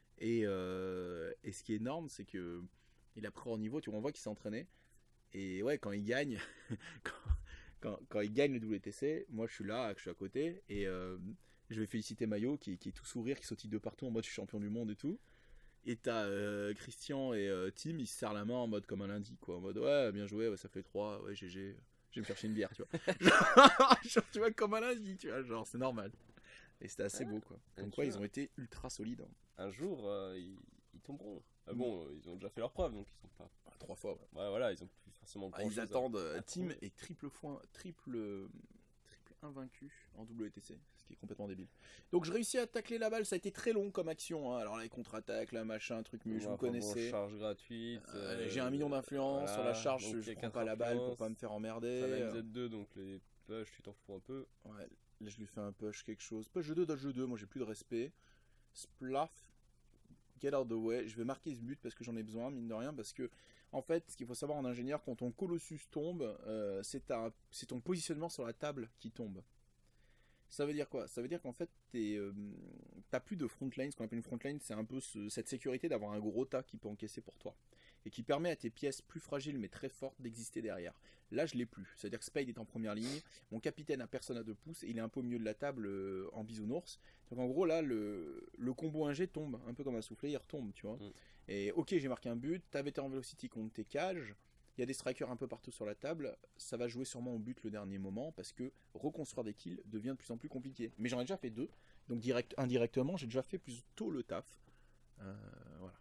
Et ce qui est énorme, c'est que il a pris en niveau, tu vois, on voit qu'il s'est entraîné. Et ouais, quand il gagne, quand il gagne le WTC, moi je suis là, je suis à côté, et je vais féliciter Mayo qui est tout sourire, qui sautille de partout en mode je suis champion du monde et tout. Et t'as Christian et Tim, ils se serrent la main en mode comme un lundi, quoi. En mode ouais, bien joué, ouais, ça fait 3, ouais, GG, je vais me chercher une bière, tu vois. Genre, tu vois, comme un lundi, tu vois, genre, c'est normal. Et c'était assez beau, quoi. Comme quoi, ils ont été ultra solides. Hein. Un jour, ils tomberont. Ah bon, ils ont déjà fait leur preuve, donc ils sont pas. 3 fois, ouais. Ouais, voilà, ils ont plus forcément grand chose. Ils attendent. Tim est triple invaincu en WTC, ce qui est complètement débile. Donc je réussis à tacler la balle, ça a été très long comme action. Hein. Alors là, les contre-attaques, là, machin, truc muche, vous connaissez. Charge gratuite. J'ai 1 million d'influence voilà, sur la charge, je prends pas la balle pour pas me faire emmerder. T'as la MZ2, donc les push, tu t'en fous un peu. Ouais, là je lui fais un push quelque chose. Push jeu 2 dans jeu 2, moi j'ai plus de respect. Splaf, get out of the way. Je vais marquer ce but parce que j'en ai besoin, mine de rien, parce que en fait, ce qu'il faut savoir en ingénieur, quand ton Colossus tombe, c'est ton positionnement sur la table qui tombe. Ça veut dire quoi? Ça veut dire qu'en fait, t'as plus de frontline. Ce qu'on appelle une frontline, c'est un peu cette sécurité d'avoir un gros tas qui peut encaisser pour toi. Et qui permet à tes pièces plus fragiles mais très fortes d'exister derrière. Là, je l'ai plus. C'est-à-dire que Spade est en première ligne. Mon capitaine a personne à 2 pouces. Et il est un peu au milieu de la table en bisounours. Donc en gros, là, le combo 1G tombe. Un peu comme un soufflet, il retombe, tu vois. Et ok, j'ai marqué un but. T'avais été en velocity contre tes cages. Il y a des strikers un peu partout sur la table, ça va jouer sûrement au but le dernier moment parce que reconstruire des kills devient de plus en plus compliqué. Mais j'en ai déjà fait 2, donc indirectement j'ai déjà fait plutôt le taf. Voilà.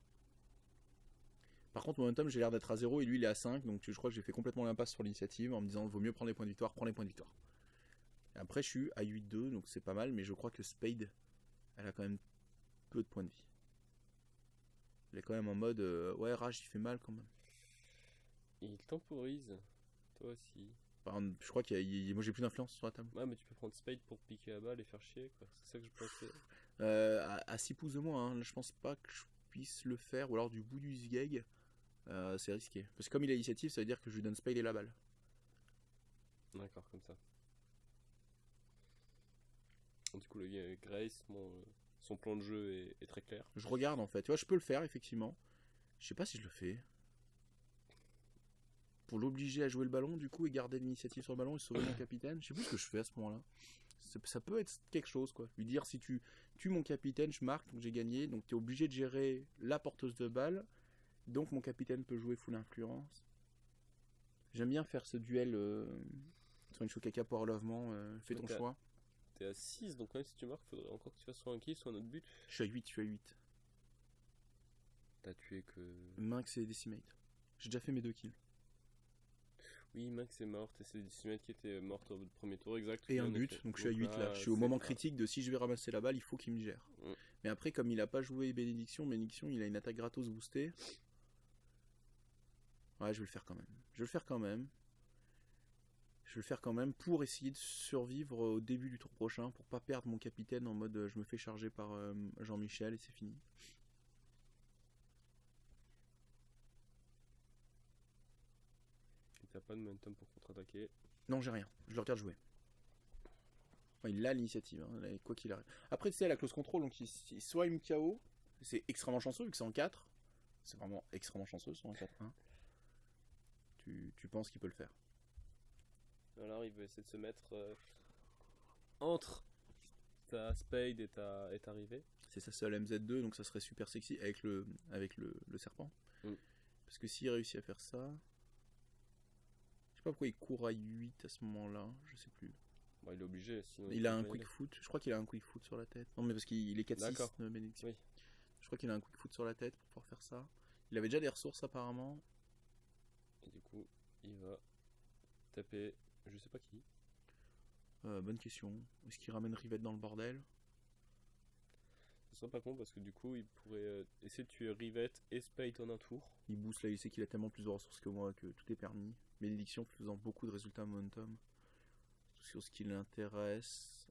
Par contre, Momentum, j'ai l'air d'être à 0 et lui il est à 5, donc je crois que j'ai fait complètement l'impasse sur l'initiative en me disant vaut mieux prendre les points de victoire, prends les points de victoire. Et après je suis à 8-2, donc c'est pas mal, mais je crois que Spade, elle a quand même peu de points de vie. Elle est quand même en mode ouais, Rage il fait mal quand même. Il temporise, toi aussi. Je crois moi j'ai plus d'influence sur la table. Ouais, mais tu peux prendre Spade pour piquer la balle et faire chier, quoi. C'est ça que je pensais. À 6 pouces de moi, hein. Là, je pense pas que je puisse le faire, ou alors du bout du zigzag, c'est risqué. Parce que comme il a l'initiative, ça veut dire que je lui donne Spade et la balle. D'accord, comme ça. Du coup, le Grace, son plan de jeu est très clair. Je regarde en fait, tu vois, je peux le faire effectivement. Je sais pas si je le fais. Pour l'obliger à jouer le ballon du coup et garder l'initiative sur le ballon et sauver mon capitaine. Je sais plus ce que je fais à ce moment-là. Ça peut être quelque chose quoi. Lui dire si tu tues mon capitaine, je marque, donc j'ai gagné. Donc tu es obligé de gérer la porteuse de balle. Donc mon capitaine peut jouer full influence. J'aime bien faire ce duel sur une Shokaka pour relèvement. Fais ton choix. T'es à 6, donc même si tu marques, faudrait encore que tu fasses soit un kill, soit un autre but. Je suis à 8, T'as tué que... Minx et Decimate. J'ai déjà fait mes 2 kills. Oui, Max est morte et c'est Decimate qui était morte au premier tour, exact. Et un but, donc je suis à 8 là. Je suis au moment critique de si je vais ramasser la balle, il faut qu'il me gère. Mais après, comme il a pas joué Bénédiction, il a une attaque gratos boostée. Ouais, je vais le faire quand même. Je vais le faire quand même pour essayer de survivre au début du tour prochain, pour pas perdre mon capitaine en mode je me fais charger par Jean-Michel et c'est fini. T'as pas de momentum pour contre-attaquer. Non, j'ai rien. Je le regarde jouer. Ouais, il a l'initiative, hein, quoi qu'il arrive. Après, tu sais, la close control, donc soit il me KO, c'est extrêmement chanceux vu que c'est en 4. C'est vraiment extrêmement chanceux, sur un 4-1. Tu penses qu'il peut le faire. Alors, il veut essayer de se mettre entre ta Spade et ta arrivée. C'est sa seule MZ2, donc ça serait super sexy avec le serpent. Parce que s'il réussit à faire ça... Je sais pas pourquoi il court à 8 à ce moment-là, je sais plus. Bon, il est obligé, sinon... Il a un quick foot, je crois qu'il a un quick foot sur la tête. Non mais parce qu'il est 4-6 de bénédiction. Oui. Je crois qu'il a un quick foot sur la tête pour pouvoir faire ça. Il avait déjà des ressources apparemment. Et du coup, il va taper, je sais pas qui. Bonne question. Est-ce qu'il ramène Rivette dans le bordel? Ce serait pas con parce que du coup, il pourrait essayer de tuer Rivette et Spade en un tour. Il booste là, il sait qu'il a tellement plus de ressources que moi que tout est permis. Bénédiction faisant beaucoup de résultats momentum. Sur ce qui l'intéresse.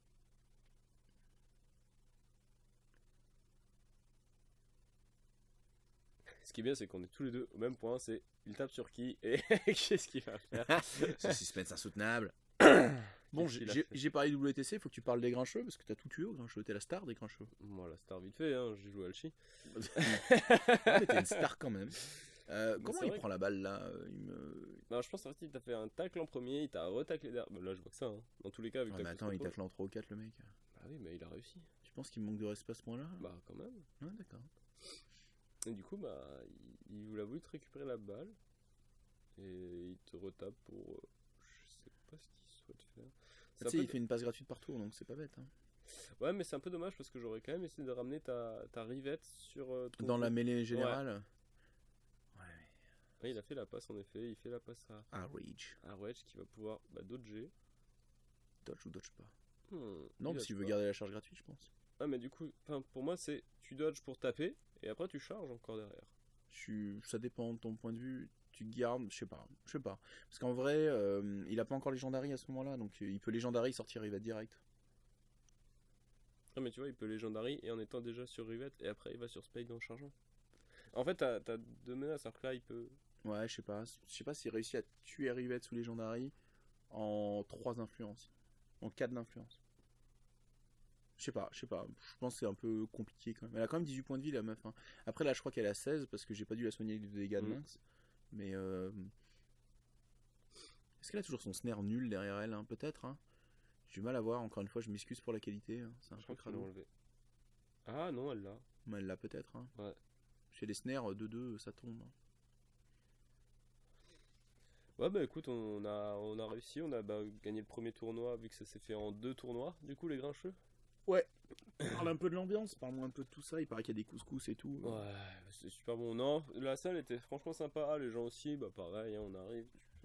Ce qui est bien, c'est qu'on est tous les deux au même point, c'est il tape sur qui et qu'est-ce qu'il va faire. Ce suspense insoutenable. Bon, Qu'est-ce qu'il a fait j'ai parlé du WTC, faut que tu parles des grincheux, parce que t'as tout tué au grincheux, t'es la star des grincheux. Moi, la star vite fait, hein, j'ai joué à Alchi. Ouais, mais t'es une star quand même. Comment c'est il vrai prend la balle là Non, je pense en fait, il t'a fait un tacle en premier, il t'a retaclé derrière. Bah, là, je vois que ça, hein. Dans tous les cas, vu que Ouais, t'as mais plus attends, il trop tacle en 3 ou 4 le mec. Bah oui, mais il a réussi. Tu penses qu'il manque de respect à ce point-là? Bah, quand même. Ouais, d'accord. Et du coup, bah, il a voulu te récupérer la balle. Et il te retape pour. Je sais pas ce qu'il souhaite faire. C'est Tu un sais, peu il fait une passe gratuite par tour, donc c'est pas bête. Hein. Ouais, mais c'est un peu dommage parce que j'aurais quand même essayé de ramener ta rivette sur ton. Dans la mêlée générale. Ouais. Ouais, il a fait la passe en effet. Il fait la passe Ah, Rage. à Wedge qui va pouvoir dodger. Dodge ou dodge pas. Hmm, Non, il parce qu'il dodge veut pas. garder la charge gratuite, je pense. Ah, mais du coup, pour moi, c'est tu dodges pour taper et après tu charges encore derrière. Ça dépend de ton point de vue. Tu gardes, je sais pas. Parce qu'en vrai, il a pas encore légendary à ce moment-là, donc il peut légendary sortir, il va direct. Ah, mais tu vois, il peut légendary et en étant déjà sur rivette et après il va sur spade en chargeant. En fait, t'as deux menaces, alors que là, il peut. Ouais, je sais pas. Je sais pas s'il réussit à tuer Rivette sous légendary en 3 influences. En 4 d'influence. Je sais pas. Je pense que c'est un peu compliqué quand même. Elle a quand même 18 points de vie la meuf. Hein. Après là, je crois qu'elle a 16 parce que j'ai pas dû la soigner avec des dégâts de lynx. Mais est-ce qu'elle a toujours son snare nul derrière elle hein? Peut-être. Hein. J'ai du mal à voir. Encore une fois, je m'excuse pour la qualité. Hein. C'est un Je peu crois qu'il l'a crado. enlevé. Ah non, elle l'a. Mais elle l'a peut-être. Hein. Ouais. Chez les snares 2-2, ça tombe. Hein. Ouais, bah écoute, on a réussi, on a gagné le premier tournoi vu que ça s'est fait en 2 tournois, du coup, les grincheux. Ouais. Parle un peu de l'ambiance, parle-moi un peu de tout ça. Il paraît qu'il y a des couscous et tout. Ouais, c'est super bon. Non, la salle était franchement sympa, les gens aussi, bah pareil, hein, on arrive,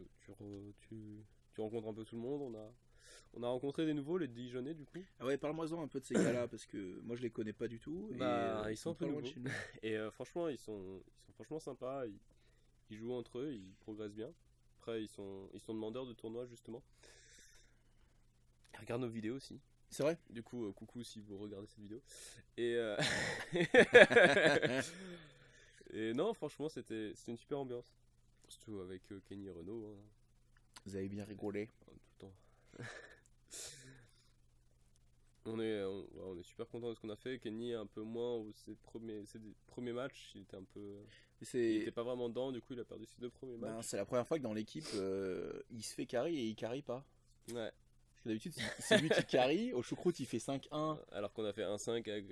tu rencontres un peu tout le monde, on a rencontré des nouveaux, les Dijonais du coup. Ah ouais, parle-moi-en un peu de ces gars-là parce que moi je les connais pas du tout. Bah, et, ils sont un peu pas loin de nouveaux. chez nous. Et franchement, ils sont franchement sympas, ils jouent entre eux, ils progressent bien. Après, ils sont demandeurs de tournois justement. Ils regardent nos vidéos aussi. C'est vrai. Du coup, coucou si vous regardez cette vidéo. Et, et non, franchement, c'était une super ambiance. Surtout avec Kenny et Renaud. Hein. Vous avez bien rigolé. Tout le temps. On est super content de ce qu'on a fait. Kenny un peu moins ses premiers matchs. Il était un peu. Il était pas vraiment dedans, du coup il a perdu ses 2 premiers matchs. Ben, c'est la première fois que dans l'équipe il se fait carry et il carry pas. Ouais. Parce que d'habitude c'est lui qui carry. Au choucroute il fait 5-1. Alors qu'on a fait 1-5 avec.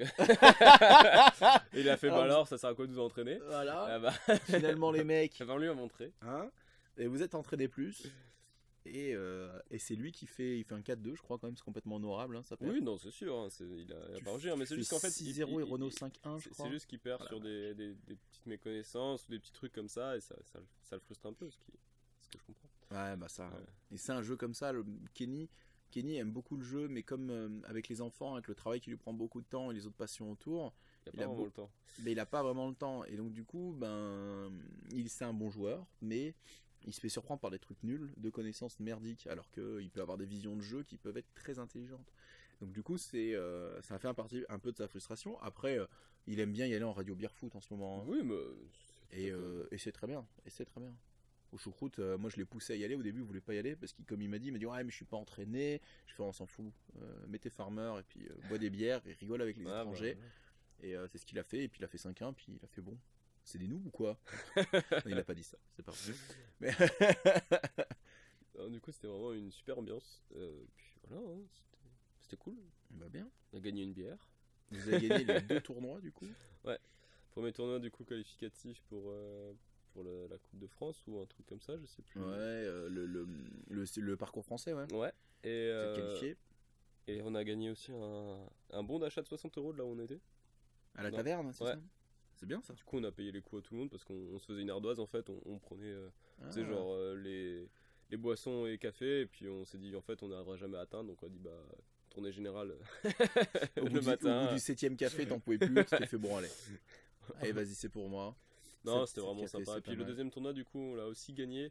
Il a fait bah alors, ça sert à quoi de nous entraîner? Voilà. Ah bah. Finalement les mecs. Ça va lui a montré. Hein et vous êtes entraînés plus. Et c'est lui qui fait, il fait un 4-2, je crois, quand même, c'est complètement honorable. Hein, ça perd. Oui, non, c'est sûr, hein, il a pas rougir, mais c'est juste qu'en fait. 6-0 et Renault 5-1, je crois. C'est juste qu'il perd Voilà. sur des petites méconnaissances ou des petits trucs comme ça, et ça le frustre un peu, ce que je comprends. Ouais, bah ça. Ouais. Et c'est un jeu comme ça. Kenny aime beaucoup le jeu, mais comme avec les enfants, avec le travail qui lui prend beaucoup de temps et les autres passions autour, Il a pas vraiment le temps. mais il a pas vraiment le temps. Et donc, du coup, c'est un bon joueur, mais il se fait surprendre par des trucs nuls, de connaissances merdiques, alors qu'il peut avoir des visions de jeu qui peuvent être très intelligentes. Donc, du coup, ça a fait un peu de sa frustration. Après, il aime bien y aller en radio beer foot en ce moment. Hein. Oui, mais. Et c'est très bien. Au choucroute, moi je l'ai poussé à y aller. Au début, il voulait pas y aller parce qu'il, comme il m'a dit, ouais, mais je suis pas entraîné. Je fais, on s'en fout. Mettez farmer et puis bois des bières et rigole avec les étrangers. Bah. Et c'est ce qu'il a fait. Et puis il a fait 5-1. Puis il a fait bon. C'est des noobs ou quoi? Non, il a pas dit ça. C'est pas vrai. Mais Alors, du coup, c'était vraiment une super ambiance. Puis voilà, hein, c'était cool. Bah bien. On a gagné une bière. Vous avez gagné les 2 tournois du coup. Ouais. Premier tournoi du coup qualificatif pour la Coupe de France ou un truc comme ça, je sais plus. Ouais, le parcours français, ouais. Ouais. Et C'est qualifié. Et on a gagné aussi un bon d'achat de 60 € de là où on était. À la taverne, c'est ouais. ça? C'est bien ça. Du coup, on a payé les coups à tout le monde parce qu'on se faisait une ardoise en fait. On prenait tu sais, genre les boissons et café, et puis on s'est dit en fait on n'arrivera jamais à atteindre, donc on a dit bah tournée générale le matin. Au bout du 7ème café, t'en pouvais plus, tu t'es fait bon, allez, vas-y, c'est pour moi. Non, c'était vraiment sympa. Et puis le deuxième tournoi, du coup, on l'a aussi gagné.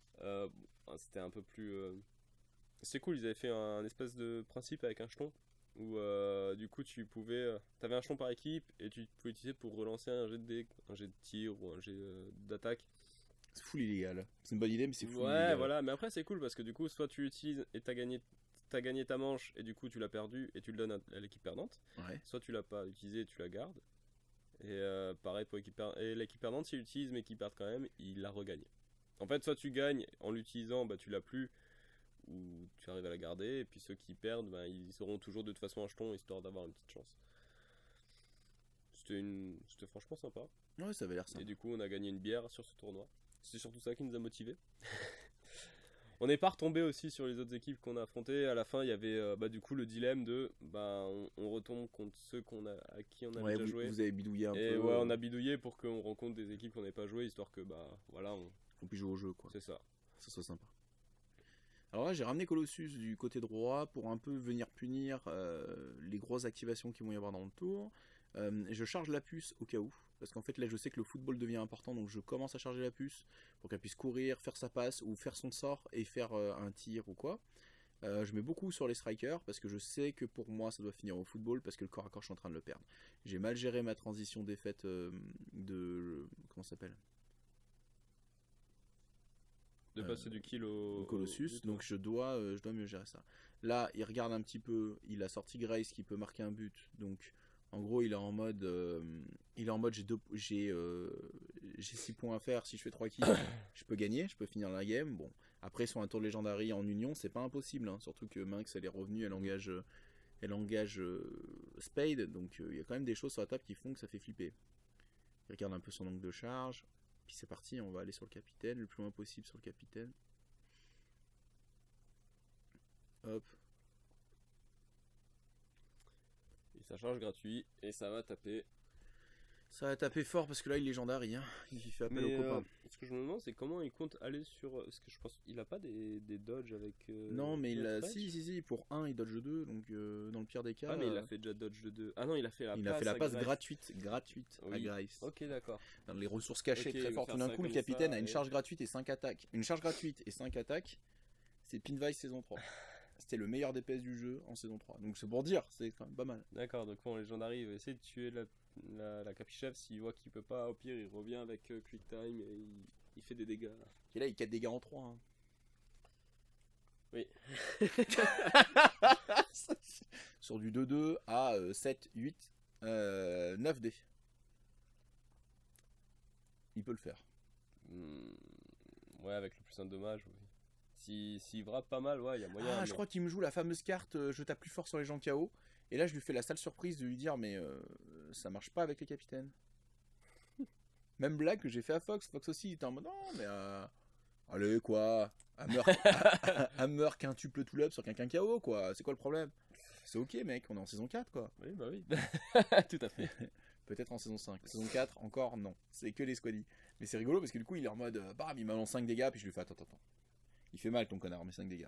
C'était un peu plus. C'était cool, ils avaient fait un espèce de principe avec un jeton où du coup tu pouvais. T'avais un jeton par équipe et tu pouvais l'utiliser pour relancer un jet de dés, un jet de tir ou un jet d'attaque. C'est full illégal. C'est une bonne idée, mais c'est full Ouais, illégal. voilà, mais après c'est cool parce que du coup, soit tu l'utilises et t'as gagné ta manche et du coup tu l'as perdu et tu le donnes à l'équipe perdante, Ouais. soit tu l'as pas utilisé et tu la gardes. Et pareil pour l'équipe perdante. Et l'équipe perdante, s'il l'utilise mais qu'il perd quand même, il la regagne. En fait, soit tu gagnes en l'utilisant, bah tu l'as plus, ou tu arrives à la garder, et puis ceux qui perdent, bah, ils auront toujours de toute façon un jeton histoire d'avoir une petite chance. C'était franchement sympa. Ouais, ça avait l'air Et sympa. du coup, on a gagné une bière sur ce tournoi. C'est surtout ça qui nous a motivés. On n'est pas retombé aussi sur les autres équipes qu'on a affrontées. À la fin, il y avait du coup le dilemme de on retombe contre ceux à qui on avait Ouais, déjà joué. vous avez bidouillé un Et peu. ouais, on a bidouillé pour qu'on rencontre des équipes qu'on n'avait pas joué, histoire que voilà, On puisse jouer au jeu, quoi. c'est ça. Ça soit sympa. Alors là, j'ai ramené Colossus du côté droit pour un peu venir punir les grosses activations qui vont y avoir dans le tour. Je charge la puce au cas où. Parce qu'en fait, là, je sais que le football devient important. Donc, je commence à charger la puce pour qu'elle puisse courir, faire sa passe ou faire son sort et faire un tir ou quoi. Je mets beaucoup sur les strikers parce que je sais que pour moi, ça doit finir au football parce que le corps à corps, je suis en train de le perdre. J'ai mal géré ma transition défaite de. Comment ça s'appelle? De passer du kill au Colossus, but, donc je dois mieux gérer ça. Là, il regarde un petit peu, il a sorti Grace qui peut marquer un but, donc en gros, il est en mode, j'ai 6 points à faire, si je fais 3 kills, je peux gagner, je peux finir la game. Bon, après sur un tour de Legendary en union, c'est pas impossible, hein, surtout que Minx elle est revenue, elle engage Spade, donc il y a quand même des choses sur la table qui font que ça fait flipper. Il regarde un peu son angle de charge. Puis c'est parti, on va aller sur le capitaine, le plus loin possible sur le capitaine. Hop. Et ça charge gratuit et ça va taper. Ça va taper fort parce que là il est légendary, hein. Il fait appel Mais aux copains. ce que je me demande, c'est comment il compte aller sur. Parce que je pense qu'il a pas des dodges avec. Non, mais il a. Dodge. Si, pour 1 il dodge 2, donc dans le pire des cas. Ah, mais il a fait déjà dodge de 2. Ah non, il a fait la il passe. a fait la à passe Grace. gratuite à Oui. Grace. Ok, d'accord. Dans les ressources cachées Ok, très il fortes. veut Tout faire d'un ça coup, le comme capitaine ça, a une et- charge gratuite et 5 attaques. Une charge gratuite et 5 attaques, c'est Pinvice saison 3. C'était le meilleur DPS du jeu en saison 3. Donc c'est pour dire, c'est quand même pas mal. D'accord, donc bon, les gens arrivent, il va essayer de tuer la capichef. S'il voit qu'il peut pas, au pire, il revient avec Quick Time et il fait des dégâts. Et là, il 4 dégâts en 3. Hein. Oui. Sur du 2-2 à 7, 8, 9 dés. Il peut le faire. Ouais, avec le plus un dommage, oui. S'il vrappe pas mal, ouais, il y a moyen. Ah, mais- je crois qu'il me joue la fameuse carte je tape plus fort sur les gens KO. Et là, je lui fais la sale surprise de lui dire mais ça marche pas avec les capitaines. Même blague que j'ai fait à Fox. Fox aussi, il était en mode non, mais allez quoi. Hammer quintuple tout up sur quelqu'un KO quoi. C'est quoi le problème? C'est ok, mec, on est en saison 4 quoi. Oui, bah oui. Tout à fait. Peut-être en saison 5. Saison 4, encore non. C'est que les squaddies. Mais c'est rigolo parce que du coup, il est en mode bam, il balance 5 dégâts. Puis je lui fais attends. Il fait mal ton connard, mais 5 dégâts.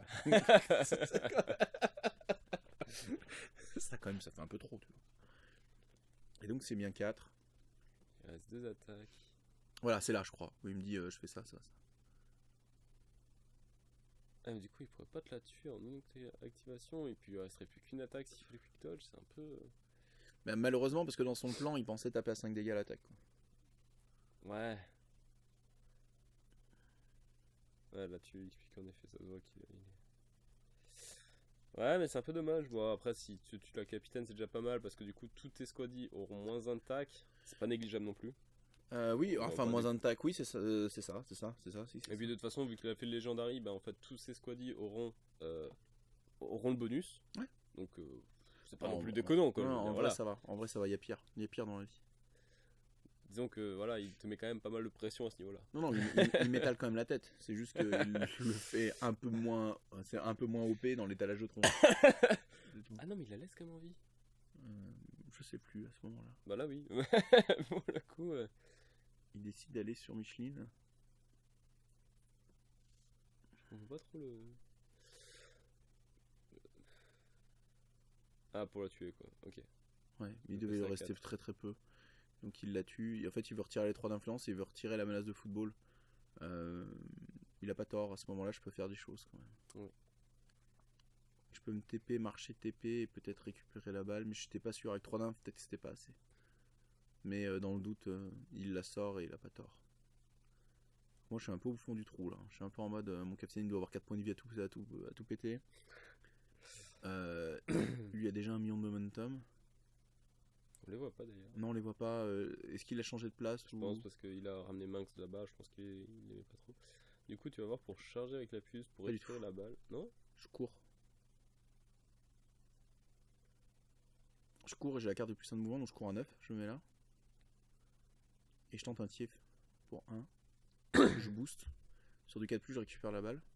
Ça, quand même, ça fait un peu trop, tu vois. Et donc, c'est bien 4. Il reste 2 attaques. Voilà, c'est là, je crois. Où il me dit je fais ça. Ah, mais du coup, il pourrait pas te la tuer en une activation. Et puis, il resterait plus qu'une attaque s'il fait le quick dodge. C'est un peu. Mais malheureusement, parce que dans son plan, il pensait taper à 5 dégâts à l'attaque. Quoi. Ouais. Ouais, là, tu expliques en effet, ça se voit qu'il est. Ouais, mais c'est un peu dommage. Bon, après, si tu tues la capitaine, c'est déjà pas mal parce que du coup, tous tes squaddies auront moins un tac. C'est pas négligeable non plus. Oui, Bon, enfin, pas moins des- un tac, oui, c'est ça. Si, c'est Et puis, de toute façon, vu qu'il a fait le Legendary, bah, en fait, tous ses squaddies auront le bonus. Ouais. Donc, c'est pas En- non plus déconnant, quoi. Non, Je veux en dire, vrai, voilà. ça va. En vrai, ça va, il y a pire. Il y a pire dans la vie. Disons que, voilà, il te met quand même pas mal de pression à ce niveau-là. Non, il m'étale quand même la tête. C'est juste qu'il le fait un peu moins. C'est un peu moins OP dans l'étalage de tronc. C'est tout. Ah non, mais il la laisse quand même en vie. Je sais plus à ce moment-là. Bah là, oui. Pour le coup. Il décide d'aller sur Micheline. Je comprends pas trop le. Ah, pour la tuer, quoi. Ok. Ouais, il Il devait passe lui à rester 4. très très peu. Donc il la tue. Et en fait, il veut retirer les 3 d'influence et il veut retirer la menace de football. Il a pas tort. À ce moment-là, je peux faire des choses quand même. Ouais. Je peux me TP, marcher TP et peut-être récupérer la balle, mais je n'étais pas sûr. Avec 3 nymphes, peut-être que c'était pas assez. Mais dans le doute, il la sort et il a pas tort. Moi je suis un peu au fond du trou là. Je suis un peu en mode mon capitaine doit avoir 4 points de vie à tout péter. Lui a déjà 1 million de momentum. On les voit pas d'ailleurs. Non, on les voit pas. Est-ce qu'il a changé de place Je pense parce qu'il a ramené Minx là-bas, je pense qu'il aimait pas trop. Du coup, tu vas voir pour charger avec la puce, pour Pas du récupérer la balle. Non? Je cours. Je cours et j'ai la carte de plus 1 de mouvement, donc je cours à 9, je me mets là. Et je tente un tief pour 1. Je booste. Sur du 4+, je récupère la balle.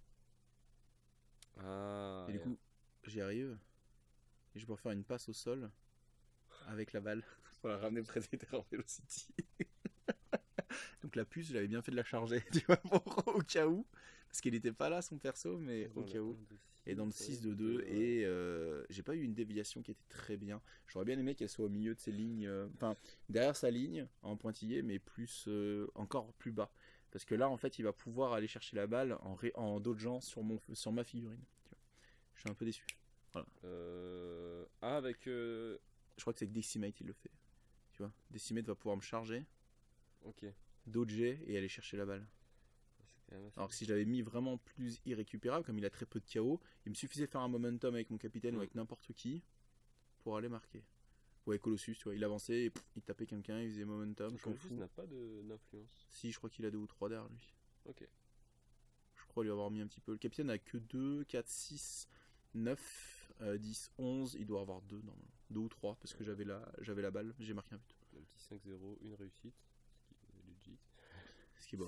Ah. Et du coup, j'y arrive. Et je peux faire une passe au sol avec la balle pour la ramener près des terres en Velocity. Donc la puce, j'avais bien fait de la charger, tu vois, au cas où. Parce qu'il n'était pas là, son perso, mais au cas où. Et dans le 6 de 2, et j'ai pas eu une déviation qui était très bien. J'aurais bien aimé qu'elle soit au milieu de ses lignes, enfin derrière sa ligne en pointillé, mais plus encore plus bas. Parce que là, en fait, il va pouvoir aller chercher la balle en dodgeant sur ma figurine. Tu vois. Je suis un peu déçu. Voilà. Ah, avec. Je crois que c'est que Decimate il le fait. Tu vois, Decimate va pouvoir me charger, Ok. dodger et aller chercher la balle. Alors que si je l'avais mis vraiment plus irrécupérable, comme il a très peu de KO, il me suffisait de faire un momentum avec mon capitaine ou avec n'importe qui pour aller marquer. Ou avec Colossus, tu vois, il avançait, et il tapait quelqu'un, il faisait momentum. Colossus n'a pas d'influence. Si, je crois qu'il a 2 ou 3 derrière lui. Ok. Je crois lui avoir mis un petit peu. Le capitaine a que 2, 4, 6, 9, 10, 11. Il doit avoir 2 normalement. 2 ou 3 parce que j'avais la balle, j'ai marqué un but. Un petit 5-0, une réussite. Ce qui est legit. Ce qui est bon.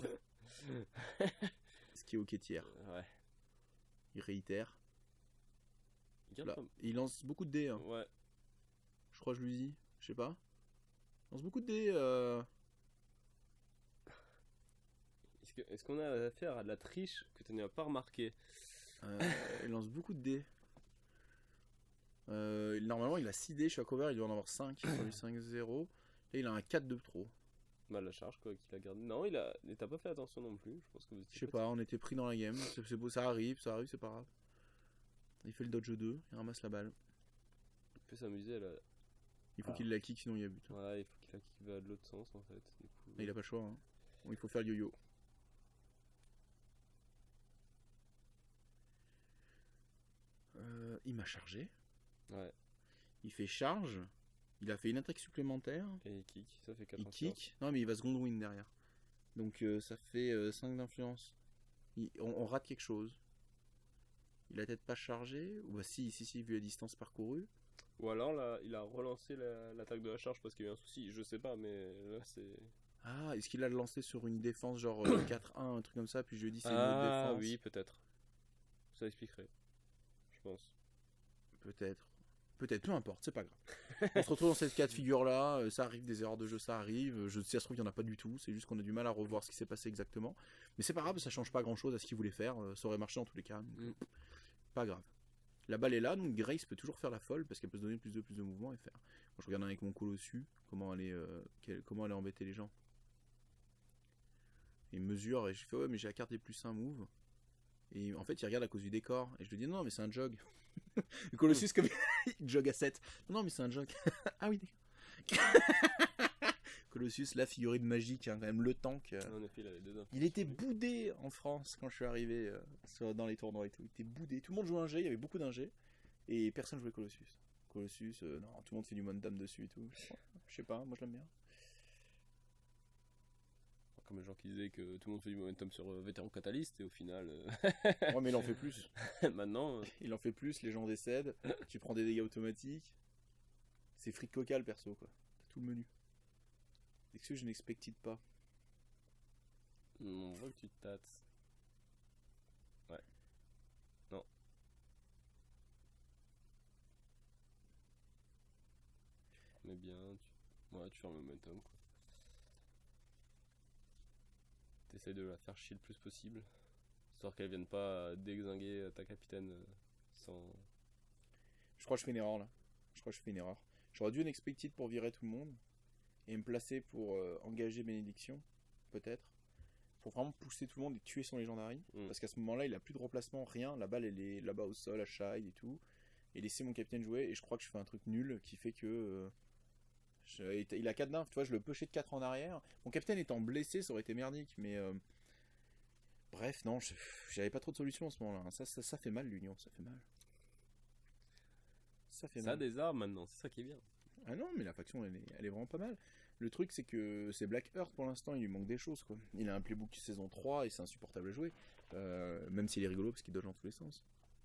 Ce qui est ok tiers. Ouais. Il réitère. Là, il lance beaucoup de dés. Hein. Ouais. Je crois que je lui dis. Je sais pas. Il lance beaucoup de dés. Est-ce qu'on a affaire à de la triche que tu n'as pas remarqué? Il lance beaucoup de dés. Normalement il a 6 dés, je suis à cover, il doit en avoir 5. Sur lui 5-0. Et il a un 4 de trop. Bah la charge quoi qu'il a gardé. Non, t'as pas fait attention non plus. Je pense que je sais pas, on était pris dans la game. C'est beau, ça arrive, c'est pas grave. Il fait le dodge 2, il ramasse la balle. Il peut s'amuser là. Il faut qu'il la kick sinon il y a but. Ouais, il faut qu'il la kick va de l'autre sens en fait. Du coup, il a pas le choix. Hein. Bon, il faut faire le yo-yo. Il m'a chargé. Ouais. Il fait charge. Il a fait une attaque supplémentaire. Et il kick, ça fait 4 Il kick. Non mais il va second win derrière. Donc ça fait 5 d'influence. On rate quelque chose. Il a peut-être pas chargé. Ou bah si, vu la distance parcourue. Ou alors là, il a relancé l'attaque de la charge parce qu'il y a eu un souci. Je sais pas, mais là c'est... Ah, est-ce qu'il a lancé sur une défense genre 4-1, un truc comme ça, puis je lui ai dit c'est une autre défense. Ah oui, peut-être. Ça expliquerait. Je pense. Peut-être, peu importe, c'est pas grave. On se retrouve dans cette cas de figure là, ça arrive, des erreurs de jeu, ça arrive. Je sais, ça se trouve qu'il n'y en a pas du tout, c'est juste qu'on a du mal à revoir ce qui s'est passé exactement. Mais c'est pas grave, ça change pas grand chose à ce qu'il voulait faire, ça aurait marché dans tous les cas. Donc, pas grave. La balle est là, donc Grace peut toujours faire la folle parce qu'elle peut se donner plus de mouvement et faire. Moi, je regarde avec mon Colossus comment aller embêter les gens. Il mesure et je fais ouais, mais j'ai la carte des plus 1 move. Et en fait, il regarde à cause du décor. Et je lui dis non, mais c'est un jog. Le Colossus, comme il jog à 7. Non, mais c'est un jog. Ah oui, d'accord. Colossus, la figurine magique, hein, quand même, le tank. En effet, il avait 2 il était boudé en France quand je suis arrivé dans les tournois et tout. Il était boudé. Tout le monde jouait un G, il y avait beaucoup d'un G. Et personne jouait Colossus. Colossus, non, tout le monde fait du momentum dessus et tout. Je sais pas, moi je l'aime bien. Comme les gens qui disaient que tout le monde fait du momentum sur Vétéran Catalyst et au final... Ouais mais il en fait plus. Maintenant... Il en fait plus, les gens décèdent, tu prends des dégâts automatiques. C'est fric coca le perso quoi. T'as tout le menu. Est-ce que je n'expectite pas? On voit que tu te tâtes. Ouais. Non. Mais bien, ouais, tu fais un momentum quoi. T'essayes de la faire chier le plus possible, histoire qu'elle vienne pas déglinguer ta capitaine sans... Je crois que je fais une erreur là. J'aurais dû unexpected pour virer tout le monde et me placer pour engager Bénédiction, peut-être. Pour vraiment pousser tout le monde et tuer son Legendary. Parce qu'à ce moment-là, il a plus de remplacement, rien. La balle elle est là-bas au sol, à Shai et tout. et laisser mon capitaine jouer. Et je crois que je fais un truc nul qui fait que il a 4 d'inf, tu vois, je le pushais de 4 en arrière. Mon capitaine étant blessé, ça aurait été merdique, mais bref, non, j'avais pas trop de solutions en ce moment-là. Ça fait mal l'union, ça fait mal. Ça fait Ça a mal. des armes maintenant, c'est ça qui est bien. Ah non, mais la faction elle est vraiment pas mal. Le truc c'est que c'est Black Earth pour l'instant, il lui manque des choses quoi. Il a un playbook saison 3 et c'est insupportable à jouer. Même s'il est rigolo parce qu'il dodge dans tous les sens.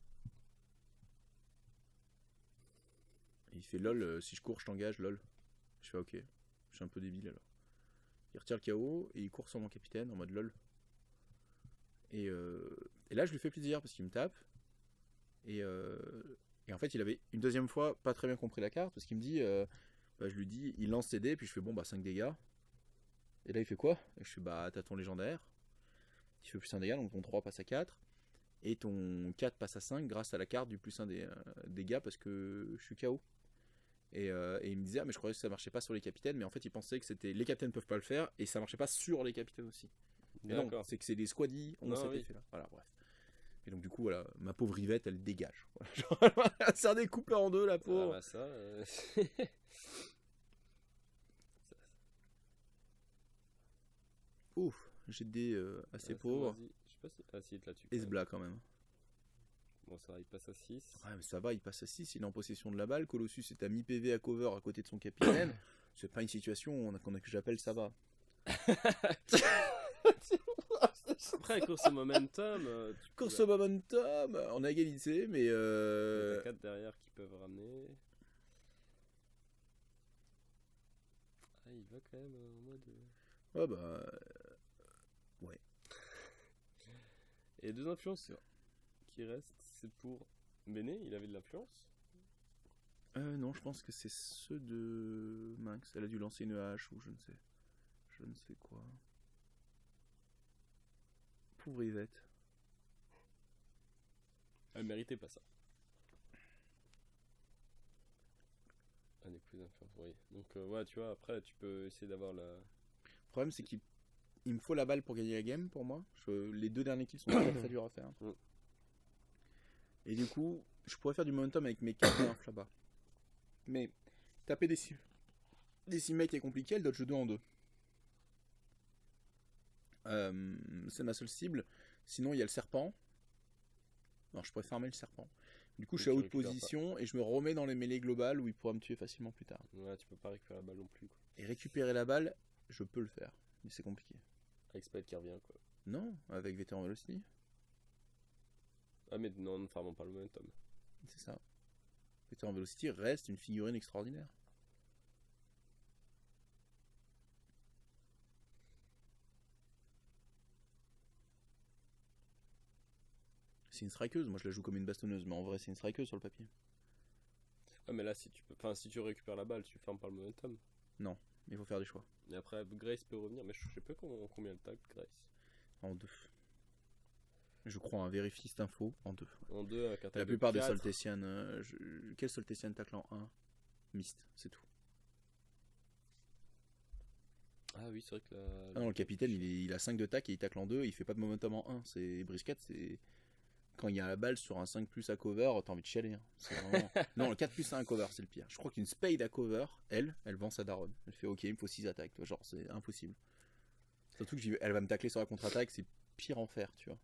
Et il fait lol, si je cours je t'engage, lol. Je fais ok, je suis un peu débile alors. Il retire le KO et il court sur mon capitaine en mode lol. Et là je lui fais plaisir parce qu'il me tape. Et en fait il avait une deuxième fois pas très bien compris la carte parce qu'il me dit, je lui dis, il lance ses dés puis je fais bon bah 5 dégâts. Et là il fait quoi? Et je fais bah t'as ton légendaire. Il fait plus 1 dégât donc ton 3 passe à 4. Et ton 4 passe à 5 grâce à la carte du plus 1 des dégâts parce que je suis KO. Et il me disait ah mais je croyais que ça marchait pas sur les capitaines, mais en fait il pensait que c'était les capitaines peuvent pas le faire et ça marchait pas sur les capitaines aussi. Et non, c'est que c'est des squaddies ont cet effet là. Voilà, bref. Et donc du coup voilà, ma pauvre Yvette elle dégage. Voilà. Elle s'est découpée en deux la pauvre. Ah bah ça. Ouf, j'ai des assez pauvres. Je sais pas si. Ah si, là-dessus. Esbla quand même. Bon, ça va, il passe à 6. Ouais, mais ça va, il passe à 6, il est en possession de la balle. Colossus est à mi-PV à cover à côté de son capitaine. C'est pas une situation que j'appelle ça va. Après, course au momentum. Course au momentum, on a égalité, mais. T'as 4 derrière qui peuvent ramener. Ah, il va quand même en mode. Ouais, bah. Ouais. Et 2 influenceurs qui restent, c'est pour Béné, il avait de l'influence. Non, je pense que c'est ceux de Minx. Elle a dû lancer une hache ou je ne sais. Je ne sais quoi. Pauvre Yvette. Elle méritait pas ça. Un épouse d'influence, oui. Donc, ouais, tu vois, après, tu peux essayer d'avoir la. Le problème, c'est qu'il me faut la balle pour gagner la game pour moi. Les 2 derniers kills sont très très durs à faire. Et du coup, je pourrais faire du momentum avec mes 4 infs là-bas. Mais taper des 6 mecs est compliqué, elle dodge 2 en 2. C'est ma seule cible. Sinon, il y a le serpent. Non, je pourrais farmer le serpent. Du coup, je suis à haute position et je me remets dans les mêlées globales où il pourra me tuer facilement plus tard. Ouais, tu peux pas récupérer la balle non plus. Quoi. Et récupérer la balle, je peux le faire. Mais c'est compliqué. Avec Spade qui revient, quoi. Non, avec Vétéran Velocity. Ah, mais non, ne farmons pas le momentum. C'est ça. Vétéran Velocity reste une figurine extraordinaire. C'est une strikeuse, moi je la joue comme une bastonneuse, mais en vrai c'est une strikeuse sur le papier. Ah mais là si tu peux, enfin si tu récupères la balle, tu fermes pas le momentum. Non, il faut faire des choix. Et après Grace peut revenir, mais je sais pas combien elle tacle Grace. En 2. Je crois un vérifie cette info en 2. En 2 avec un tacle. La plupart de des Soltesian, quel Soltesian tacle en 1? Mist, c'est tout. Ah oui, c'est vrai que Ah non, le capitaine il a 5 de tac et il tacle en 2, il fait pas de momentum en 1. C'est brisket, c'est. Quand il y a la balle sur un 5 plus à cover, t'as envie de chialer. Hein. Vraiment... non, le 4 plus 1 à cover, c'est le pire. Je crois qu'une spade à cover, elle vend sa daronne. Elle fait ok, il me faut 6 attaques. Toi, genre, c'est impossible. Surtout que elle va me tacler sur la contre-attaque, c'est pire en fer, tu vois.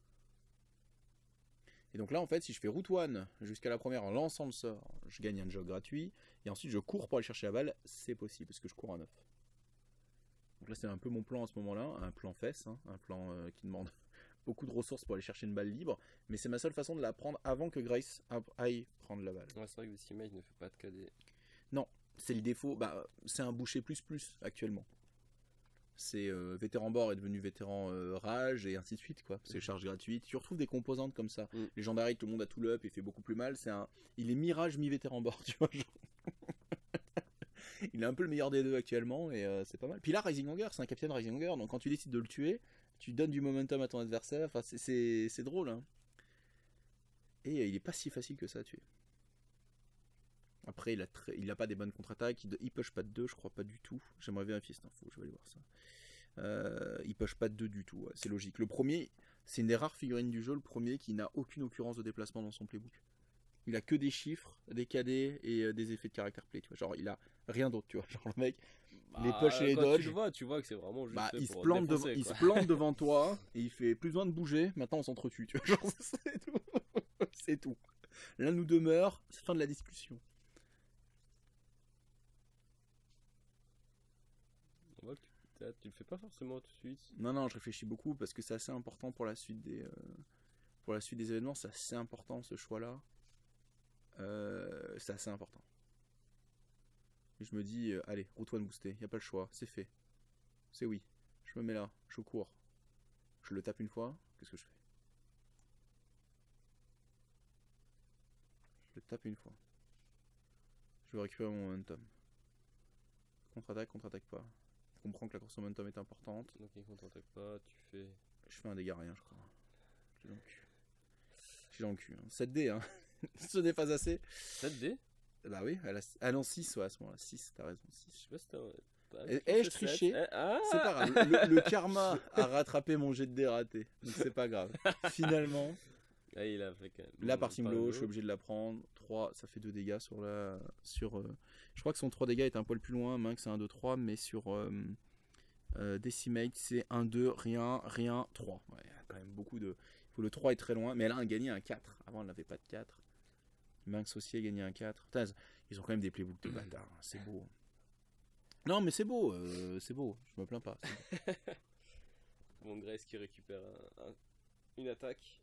Et donc là, en fait, si je fais route 1 jusqu'à la première en lançant le sort, je gagne un jog gratuit. Et ensuite, je cours pour aller chercher la balle, c'est possible parce que je cours à 9. Donc là, c'est un peu mon plan à ce moment-là, un plan fesse, hein, un plan qui demande beaucoup de ressources pour aller chercher une balle libre, mais c'est ma seule façon de la prendre avant que Grace aille prendre la balle. Ouais, c'est vrai que Decimate ne fait pas de KD. Non, c'est le défaut, bah, c'est un boucher plus actuellement. C'est vétéran bord est devenu vétéran rage et ainsi de suite, quoi. C'est charge gratuite. Tu retrouves des composantes comme ça. Légendary, tout le monde a tout l'up et fait beaucoup plus mal. Il est mirage mi-vétéran bord, tu vois. Il est un peu le meilleur des deux actuellement et c'est pas mal. Puis là, Rising Hunger, c'est un capitaine Rising Hunger, donc quand tu décides de le tuer, tu donnes du momentum à ton adversaire. Enfin, c'est drôle, hein. Et il est pas si facile que ça à tuer. Après, il a pas des bonnes contre-attaques. Il push pas de 2, je crois pas du tout. J'aimerais vérifier cette info, je vais aller voir ça. Il push pas de 2 du tout, ouais, c'est logique. Le premier, c'est une des rares figurines du jeu, le premier qui n'a aucune occurrence de déplacement dans son playbook. Il a que des chiffres, des KD et des effets de caractère play, tu vois. Genre, il a rien d'autre, tu vois. Genre, le mec, les push et les Quand dodge, tu vois que c'est vraiment juste bah, fait il se pour plante défoncer, il quoi. se plante devant toi et il fait plus besoin de bouger. Maintenant, on s'entretue, tu vois. Genre, c'est tout. C'est tout. L'un nous demeure, c'est fin de la discussion. On voit que tu le fais pas forcément tout de suite. Non, je réfléchis beaucoup parce que c'est assez important pour la suite pour la suite des événements. C'est assez important ce choix-là. C'est assez important. Et je me dis, allez, route one boosté, y a pas le choix, c'est fait. C'est oui. Je me mets là, je cours. Je le tape une fois, qu'est-ce que je fais? Je le tape une fois. Je vais récupérer mon momentum. Contre-attaque pas. Je comprends que la course au momentum est importante. Donc il contre-attaque pas, tu fais. Je fais un dégât rien, je crois. J'ai dans le cul. J'ai dans le cul. Hein. 7D, hein. Ce n'est pas assez. 7D. Bah oui, ah non, 6, ouais, à ce moment-là. 6, t'as raison, Je 6. sais pas si t'as. Ai-je triché? Ah C'est pas grave. Le karma a rattrapé mon jet de dé raté. Donc c'est pas grave. Finalement, Ah, il a fait quand même. la partie Pas blow, le je suis obligé de la prendre. 3, ça fait 2 dégâts sur la. Je crois que son 3 dégâts est un poil plus loin. Minx, c'est 1, 2, 3. Mais sur Decimate, c'est 1, 2, rien, 3. Ouais, il y a quand même beaucoup de. Le 3 est très loin. Mais elle a gagné un 4. Avant, elle n'avait pas de 4. Minx aussi a gagné un 4. Putain, ils ont quand même des playbooks de bâtards. Hein. C'est beau. Non, mais c'est beau. C'est beau. Je me plains pas. Mon Grace qui récupère une attaque.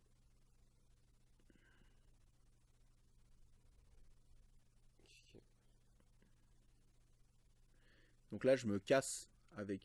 Donc là, je me casse avec.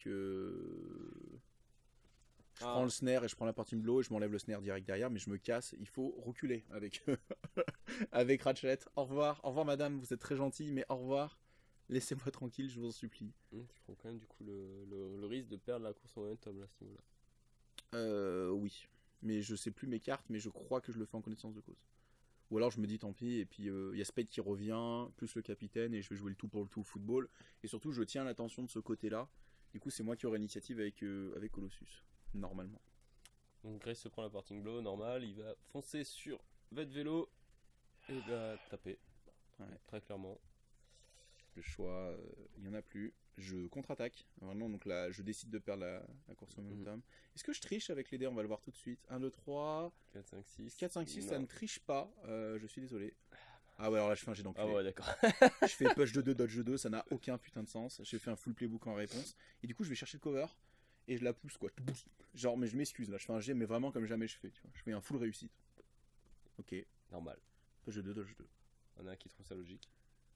Je prends le snare et je prends la partie blow et je m'enlève le snare direct derrière, mais je me casse. Il faut reculer avec, avec Ratchet. Au revoir madame, vous êtes très gentille, mais au revoir. Laissez-moi tranquille, je vous en supplie. Tu prends quand même du coup le risque de perdre la course en momentum là, à ce niveau-là. Oui. Mais je sais plus mes cartes, mais je crois que je le fais en connaissance de cause. Ou alors je me dis tant pis, et puis il y a Spade qui revient, plus le capitaine, et je vais jouer le tout pour le tout football. Et surtout, je tiens l'attention de ce côté-là. Du coup, c'est moi qui aurai l'initiative avec Colossus, normalement. Donc Grace se prend la parting blow, normal, il va foncer sur votre vélo et va taper. Ouais. Très clairement. Le choix, il n'y en a plus. Je contre-attaque. Vraiment, donc là, je décide de perdre la course au momentum. Est-ce que je triche avec les dés? On va le voir tout de suite. 1, 2, 3. 4, 5, 6. 4, 5, 6, ça ne triche pas. Je suis désolé. Ah ouais, alors là, je fais un jet d'enculé. Ah ouais, d'accord. Je fais push de 2, dodge de 2, ça n'a aucun putain de sens. J'ai fait un full playbook en réponse. Et du coup, je vais chercher le cover. Et je la pousse, quoi. Genre, mais je m'excuse, là, je fais un jet, mais vraiment comme jamais je fais. Tu vois. Je fais un full réussite. Ok. Normal. Push de 2, dodge 2. On a un qui trouve ça logique.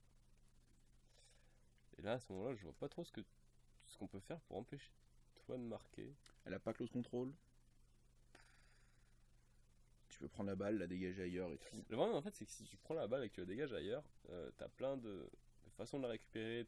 Et là, à ce moment-là, je vois pas trop ce qu'on peut faire pour empêcher toi de marquer. Elle a pas close control. Tu peux prendre la balle, la dégager ailleurs et tout. Le problème, en fait, c'est que si tu prends la balle et que tu la dégages ailleurs, t'as plein de façons de la récupérer.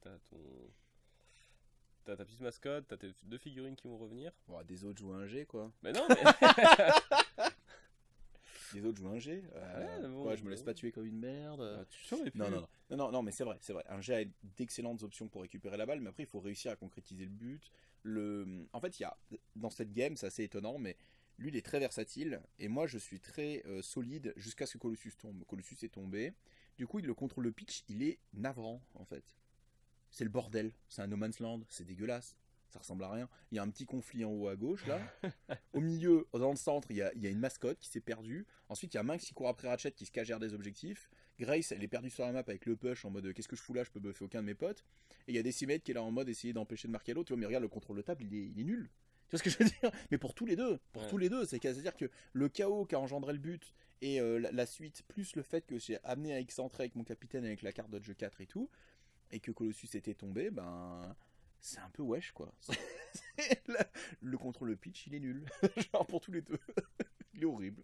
T'as ta petite mascotte, t'as tes 2 figurines qui vont revenir. Bon, des autres jouent un G, quoi. Mais non, mais. Des autres jouent un G. Bon, ouais, je me laisse pas tuer comme une merde. Tu saurais plus. Non, mais c'est vrai. Un G a d'excellentes options pour récupérer la balle, mais après, il faut réussir à concrétiser le but. En fait, il y a, dans cette game, c'est assez étonnant, mais lui, il est très versatile, et moi, je suis très solide jusqu'à ce que Colossus tombe. Colossus est tombé. Du coup, le contrôle de pitch, il est navrant, en fait. C'est le bordel. C'est un no man's land. C'est dégueulasse. Ça ressemble à rien. Il y a un petit conflit en haut à gauche, là. Au milieu, dans le centre, il y a une mascotte qui s'est perdue. Ensuite, il y a Minx qui court après Ratchet qui se cache derrière des objectifs. Grace, elle est perdue sur la map avec le push en mode qu'est-ce que je fous là, je peux buffer aucun de mes potes. Et il y a Decimate qui est là en mode essayer d'empêcher de marquer l'autre. Tu vois, mais regarde, le contrôle de table, il est nul. Tu vois ce que je veux dire? Mais pour tous les deux. Tous les deux. C'est-à-dire que le chaos qui a engendré le but et la suite, plus le fait que j'ai amené à excentrer avec mon capitaine avec la carte dodge 4 et tout, et que Colossus était tombé, ben. C'est un peu wesh, quoi. Le contrôle pitch, il est nul. Genre pour tous les deux. Il est horrible.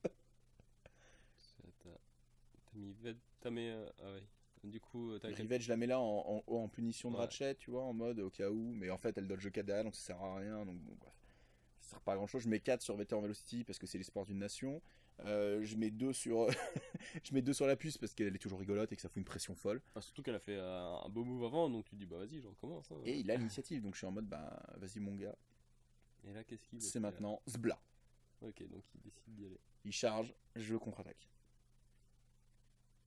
T'as mis. Ah ouais. Du coup, Rivette, je la mets là en punition de Ratchet, tu vois, en mode au cas où. Mais en fait, elle dodge 4 derrière, donc ça sert à rien. Donc bon, bref. Ça sert pas à grand chose. Je mets 4 sur Veteran Velocity parce que c'est l'espoir d'une nation. Je mets 2 sur je mets 2 sur la puce parce qu'elle est toujours rigolote et que ça fout une pression folle. Surtout qu'elle a fait un beau move avant, donc tu te dis bah vas-y, je recommence. Hein. Et il a l'initiative, donc je suis en mode bah vas-y mon gars. Et là qu'est-ce qu'il veut? C'est maintenant Zbla. Ok, donc il décide d'y aller. Il charge, je contre-attaque.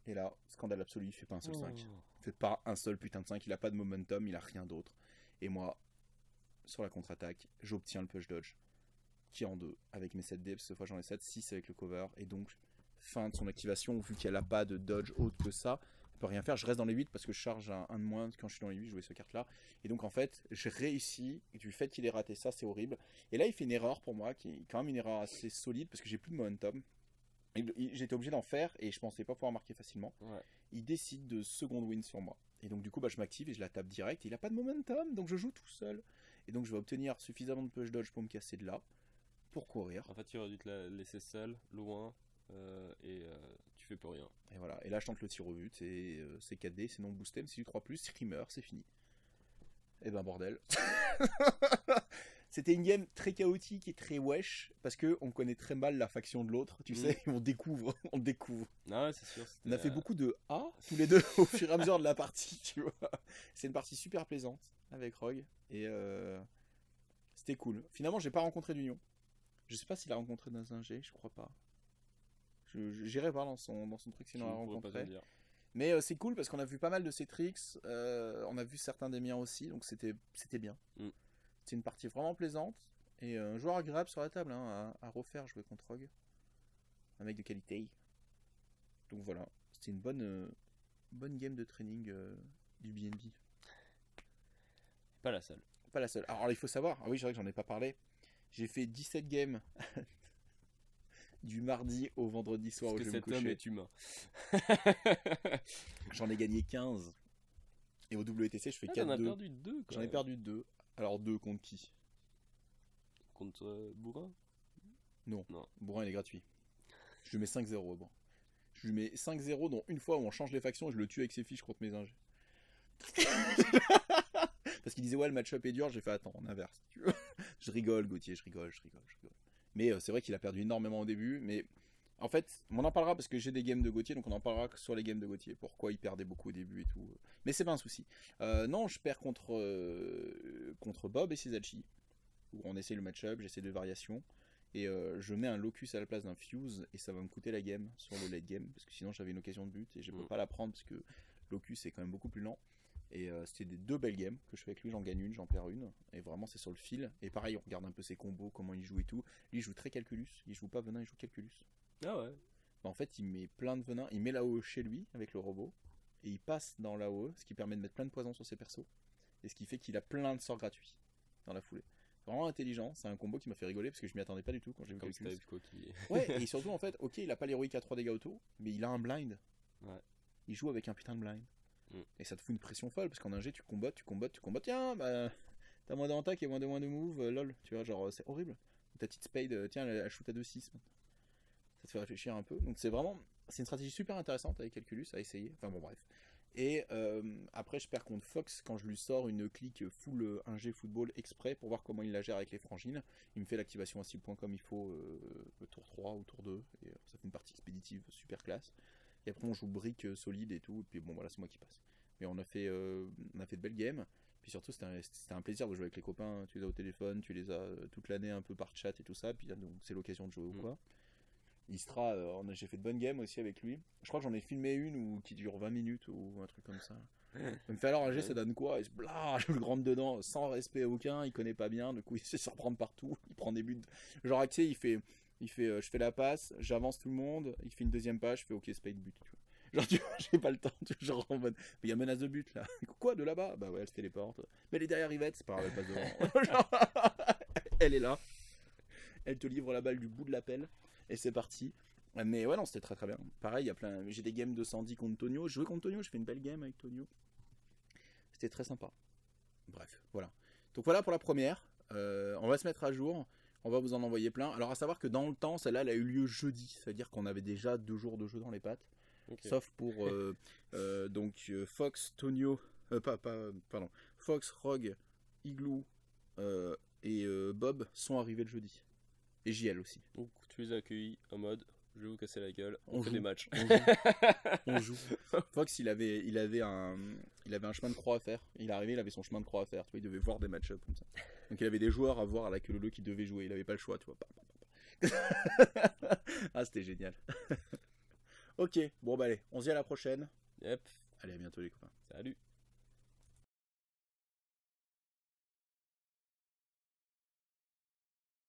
Et là, scandale absolu, il fait pas un seul 5. Oh. Il fait pas un seul putain de 5, il a pas de momentum, il a rien d'autre. Et moi, sur la contre-attaque, j'obtiens le push dodge, qui est en 2, avec mes 7D, parce que cette fois j'en ai 7, 6 avec le cover, et donc, fin de son activation, vu qu'elle a pas de dodge autre que ça, elle peut rien faire, je reste dans les 8 parce que je charge un de moins quand je suis dans les 8, je jouais cette carte-là, et donc en fait, j'ai réussi, et du fait qu'il ait raté ça, c'est horrible. Et là, il fait une erreur pour moi, qui est quand même une erreur assez solide, parce que j'ai plus de momentum. J'étais obligé d'en faire et je pensais pas pouvoir marquer facilement. Ouais. Il décide de second win sur moi. Et donc du coup je m'active et je la tape direct. Il a pas de momentum donc je joue tout seul. Et donc je vais obtenir suffisamment de push dodge pour me casser de là. Pour courir. En fait, tu aurais dû te la laisser seule, loin, tu fais plus rien. Et voilà. Et là je tente le tir au but. C'est 4D, c'est non boosté. C'est du 3+, screamer, c'est fini. Et ben bordel. C'était une game très chaotique et très wesh, parce qu'on connaît très mal la faction de l'autre, tu sais, on découvre. Ah ouais, c'est sûr. On a fait beaucoup de A, tous les deux, au fur et à mesure de la partie, tu vois. C'est une partie super plaisante, avec Rogue, et c'était cool. Finalement, j'ai pas rencontré d'Union. Je sais pas s'il a rencontré dans un G, je crois pas. J'irai voir dans son truc s'il en a rencontré. Mais c'est cool parce qu'on a vu pas mal de ses tricks, on a vu certains des miens aussi, donc c'était bien. C'était une partie vraiment plaisante et un joueur agréable sur la table hein, à refaire jouer contre Rogue. Un mec de qualité. Donc voilà, c'était une bonne game de training du BNB. Pas la seule. Pas la seule. Alors il faut savoir, ah oui c'est vrai que j'en ai pas parlé, j'ai fait 17 games du mardi au vendredi soir où je vais me coucher. Cet homme est humain. J'en ai gagné 15. Et au WTC je fais 4-2. J'en ai perdu 2 J'en ai perdu 2. Alors 2 contre qui? Contre Bourrin? Non. Bourrin il est gratuit. Je lui mets 5-0 au Bourrin. Je lui mets 5-0 dont une fois où on change les factions et je le tue avec ses fiches contre mes ingés. Parce qu'il disait ouais le match-up est dur, j'ai fait attends on inverse. Je rigole Gauthier, je rigole. Mais c'est vrai qu'il a perdu énormément au début, mais en fait on en parlera parce que j'ai des games de Gauthier, donc on en parlera sur les games de Gauthier, pourquoi il perdait beaucoup au début et tout. Mais c'est pas un souci. Non, je perds contre Bob et Sizachi, où on essaie le match-up, j'essaie de variations, et je mets un locus à la place d'un fuse, et ça va me coûter la game sur le late game, parce que sinon j'avais une occasion de but, et je peux pas la prendre parce que locus est quand même beaucoup plus lent. Et c'était des 2 belles games que je fais avec lui, j'en gagne une, j'en perds une, et vraiment c'est sur le fil. Et pareil, on regarde un peu ses combos, comment il joue et tout. Lui il joue très calculus, il joue pas venin, il joue calculus. Ah ouais. Bah, en fait il met plein de venin, il met l'AOE chez lui avec le robot, et il passe dans l'AOE, ce qui permet de mettre plein de poison sur ses persos, et ce qui fait qu'il a plein de sorts gratuits dans la foulée. C'est vraiment intelligent, c'est un combo qui m'a fait rigoler parce que je m'y attendais pas du tout quand j'ai vu calculus. Ouais, et surtout en fait, ok il a pas l'héroïque à 3 dégâts auto, mais il a un blind. Ouais. Il joue avec un putain de blind. Et ça te fout une pression folle parce qu'en ingé tu combattes, tiens bah t'as moins d'attaque et moins de move, lol, tu vois, genre c'est horrible. Ta petite spade, tiens elle shoot à 2-6. Ça te fait réfléchir un peu. Donc c'est une stratégie super intéressante avec Calculus à essayer. Enfin bon bref. Et après je perds contre Fox quand je lui sors une clique full 1G football exprès pour voir comment il la gère avec les frangines. Il me fait l'activation à 6 points comme il faut tour 3 ou tour 2 et ça fait une partie expéditive super classe. Et après on joue brique solide et tout, et puis bon voilà c'est moi qui passe. Mais on a fait de belles games, puis surtout c'était un plaisir de jouer avec les copains, tu les as au téléphone, tu les as toute l'année un peu par chat et tout ça, puis donc c'est l'occasion de jouer ou quoi. Istra, j'ai fait de bonnes games aussi avec lui. Je crois que j'en ai filmé une qui dure 20 minutes ou un truc comme ça. Il me fait alors AG ça donne quoi? Et je le rentre dedans sans respect aucun, il connaît pas bien, du coup il se fait surprendre partout, il prend des buts. Genre Axé il fait je fais la passe, j'avance tout le monde, il fait une deuxième passe, je fais ok spade but. Tu vois. Genre tu vois, j'ai pas le temps, genre en mode, mais il y a menace de but là. Quoi de là-bas? Bah ouais elle se téléporte. Mais elle est derrière Yvette, c'est pas grave, elle passe devant. Genre, elle est là, elle te livre la balle du bout de la pelle et c'est parti. Mais ouais non c'était très très bien. Pareil, il y a plein, j'ai des games de Sandy contre Tonio, je jouais contre Tonio, je fais une belle game avec Tonio. C'était très sympa. Bref, voilà. Donc voilà pour la première. On va se mettre à jour. On va vous en envoyer plein. Alors à savoir que dans le temps, celle-là elle a eu lieu jeudi. C'est-à-dire qu'on avait déjà 2 jours de jeu dans les pattes. Okay. Sauf pour donc Fox, Tonio, pardon, Fox, Rogue, Igloo et Bob sont arrivés le jeudi. Et JL aussi. Donc tu les as accueillis en mode je vais vous casser la gueule, on fait des matchs. On joue. Fox il avait un chemin de croix à faire. Il est arrivé, il avait son chemin de croix à faire. Tu vois, il devait voir des match-up comme ça. Donc il avait des joueurs à voir à la queue leu qui devaient jouer. Il avait pas le choix, tu vois. Ah c'était génial. Ok, bon bah allez, on se dit à la prochaine. Yep, Allez, à bientôt les copains. salut.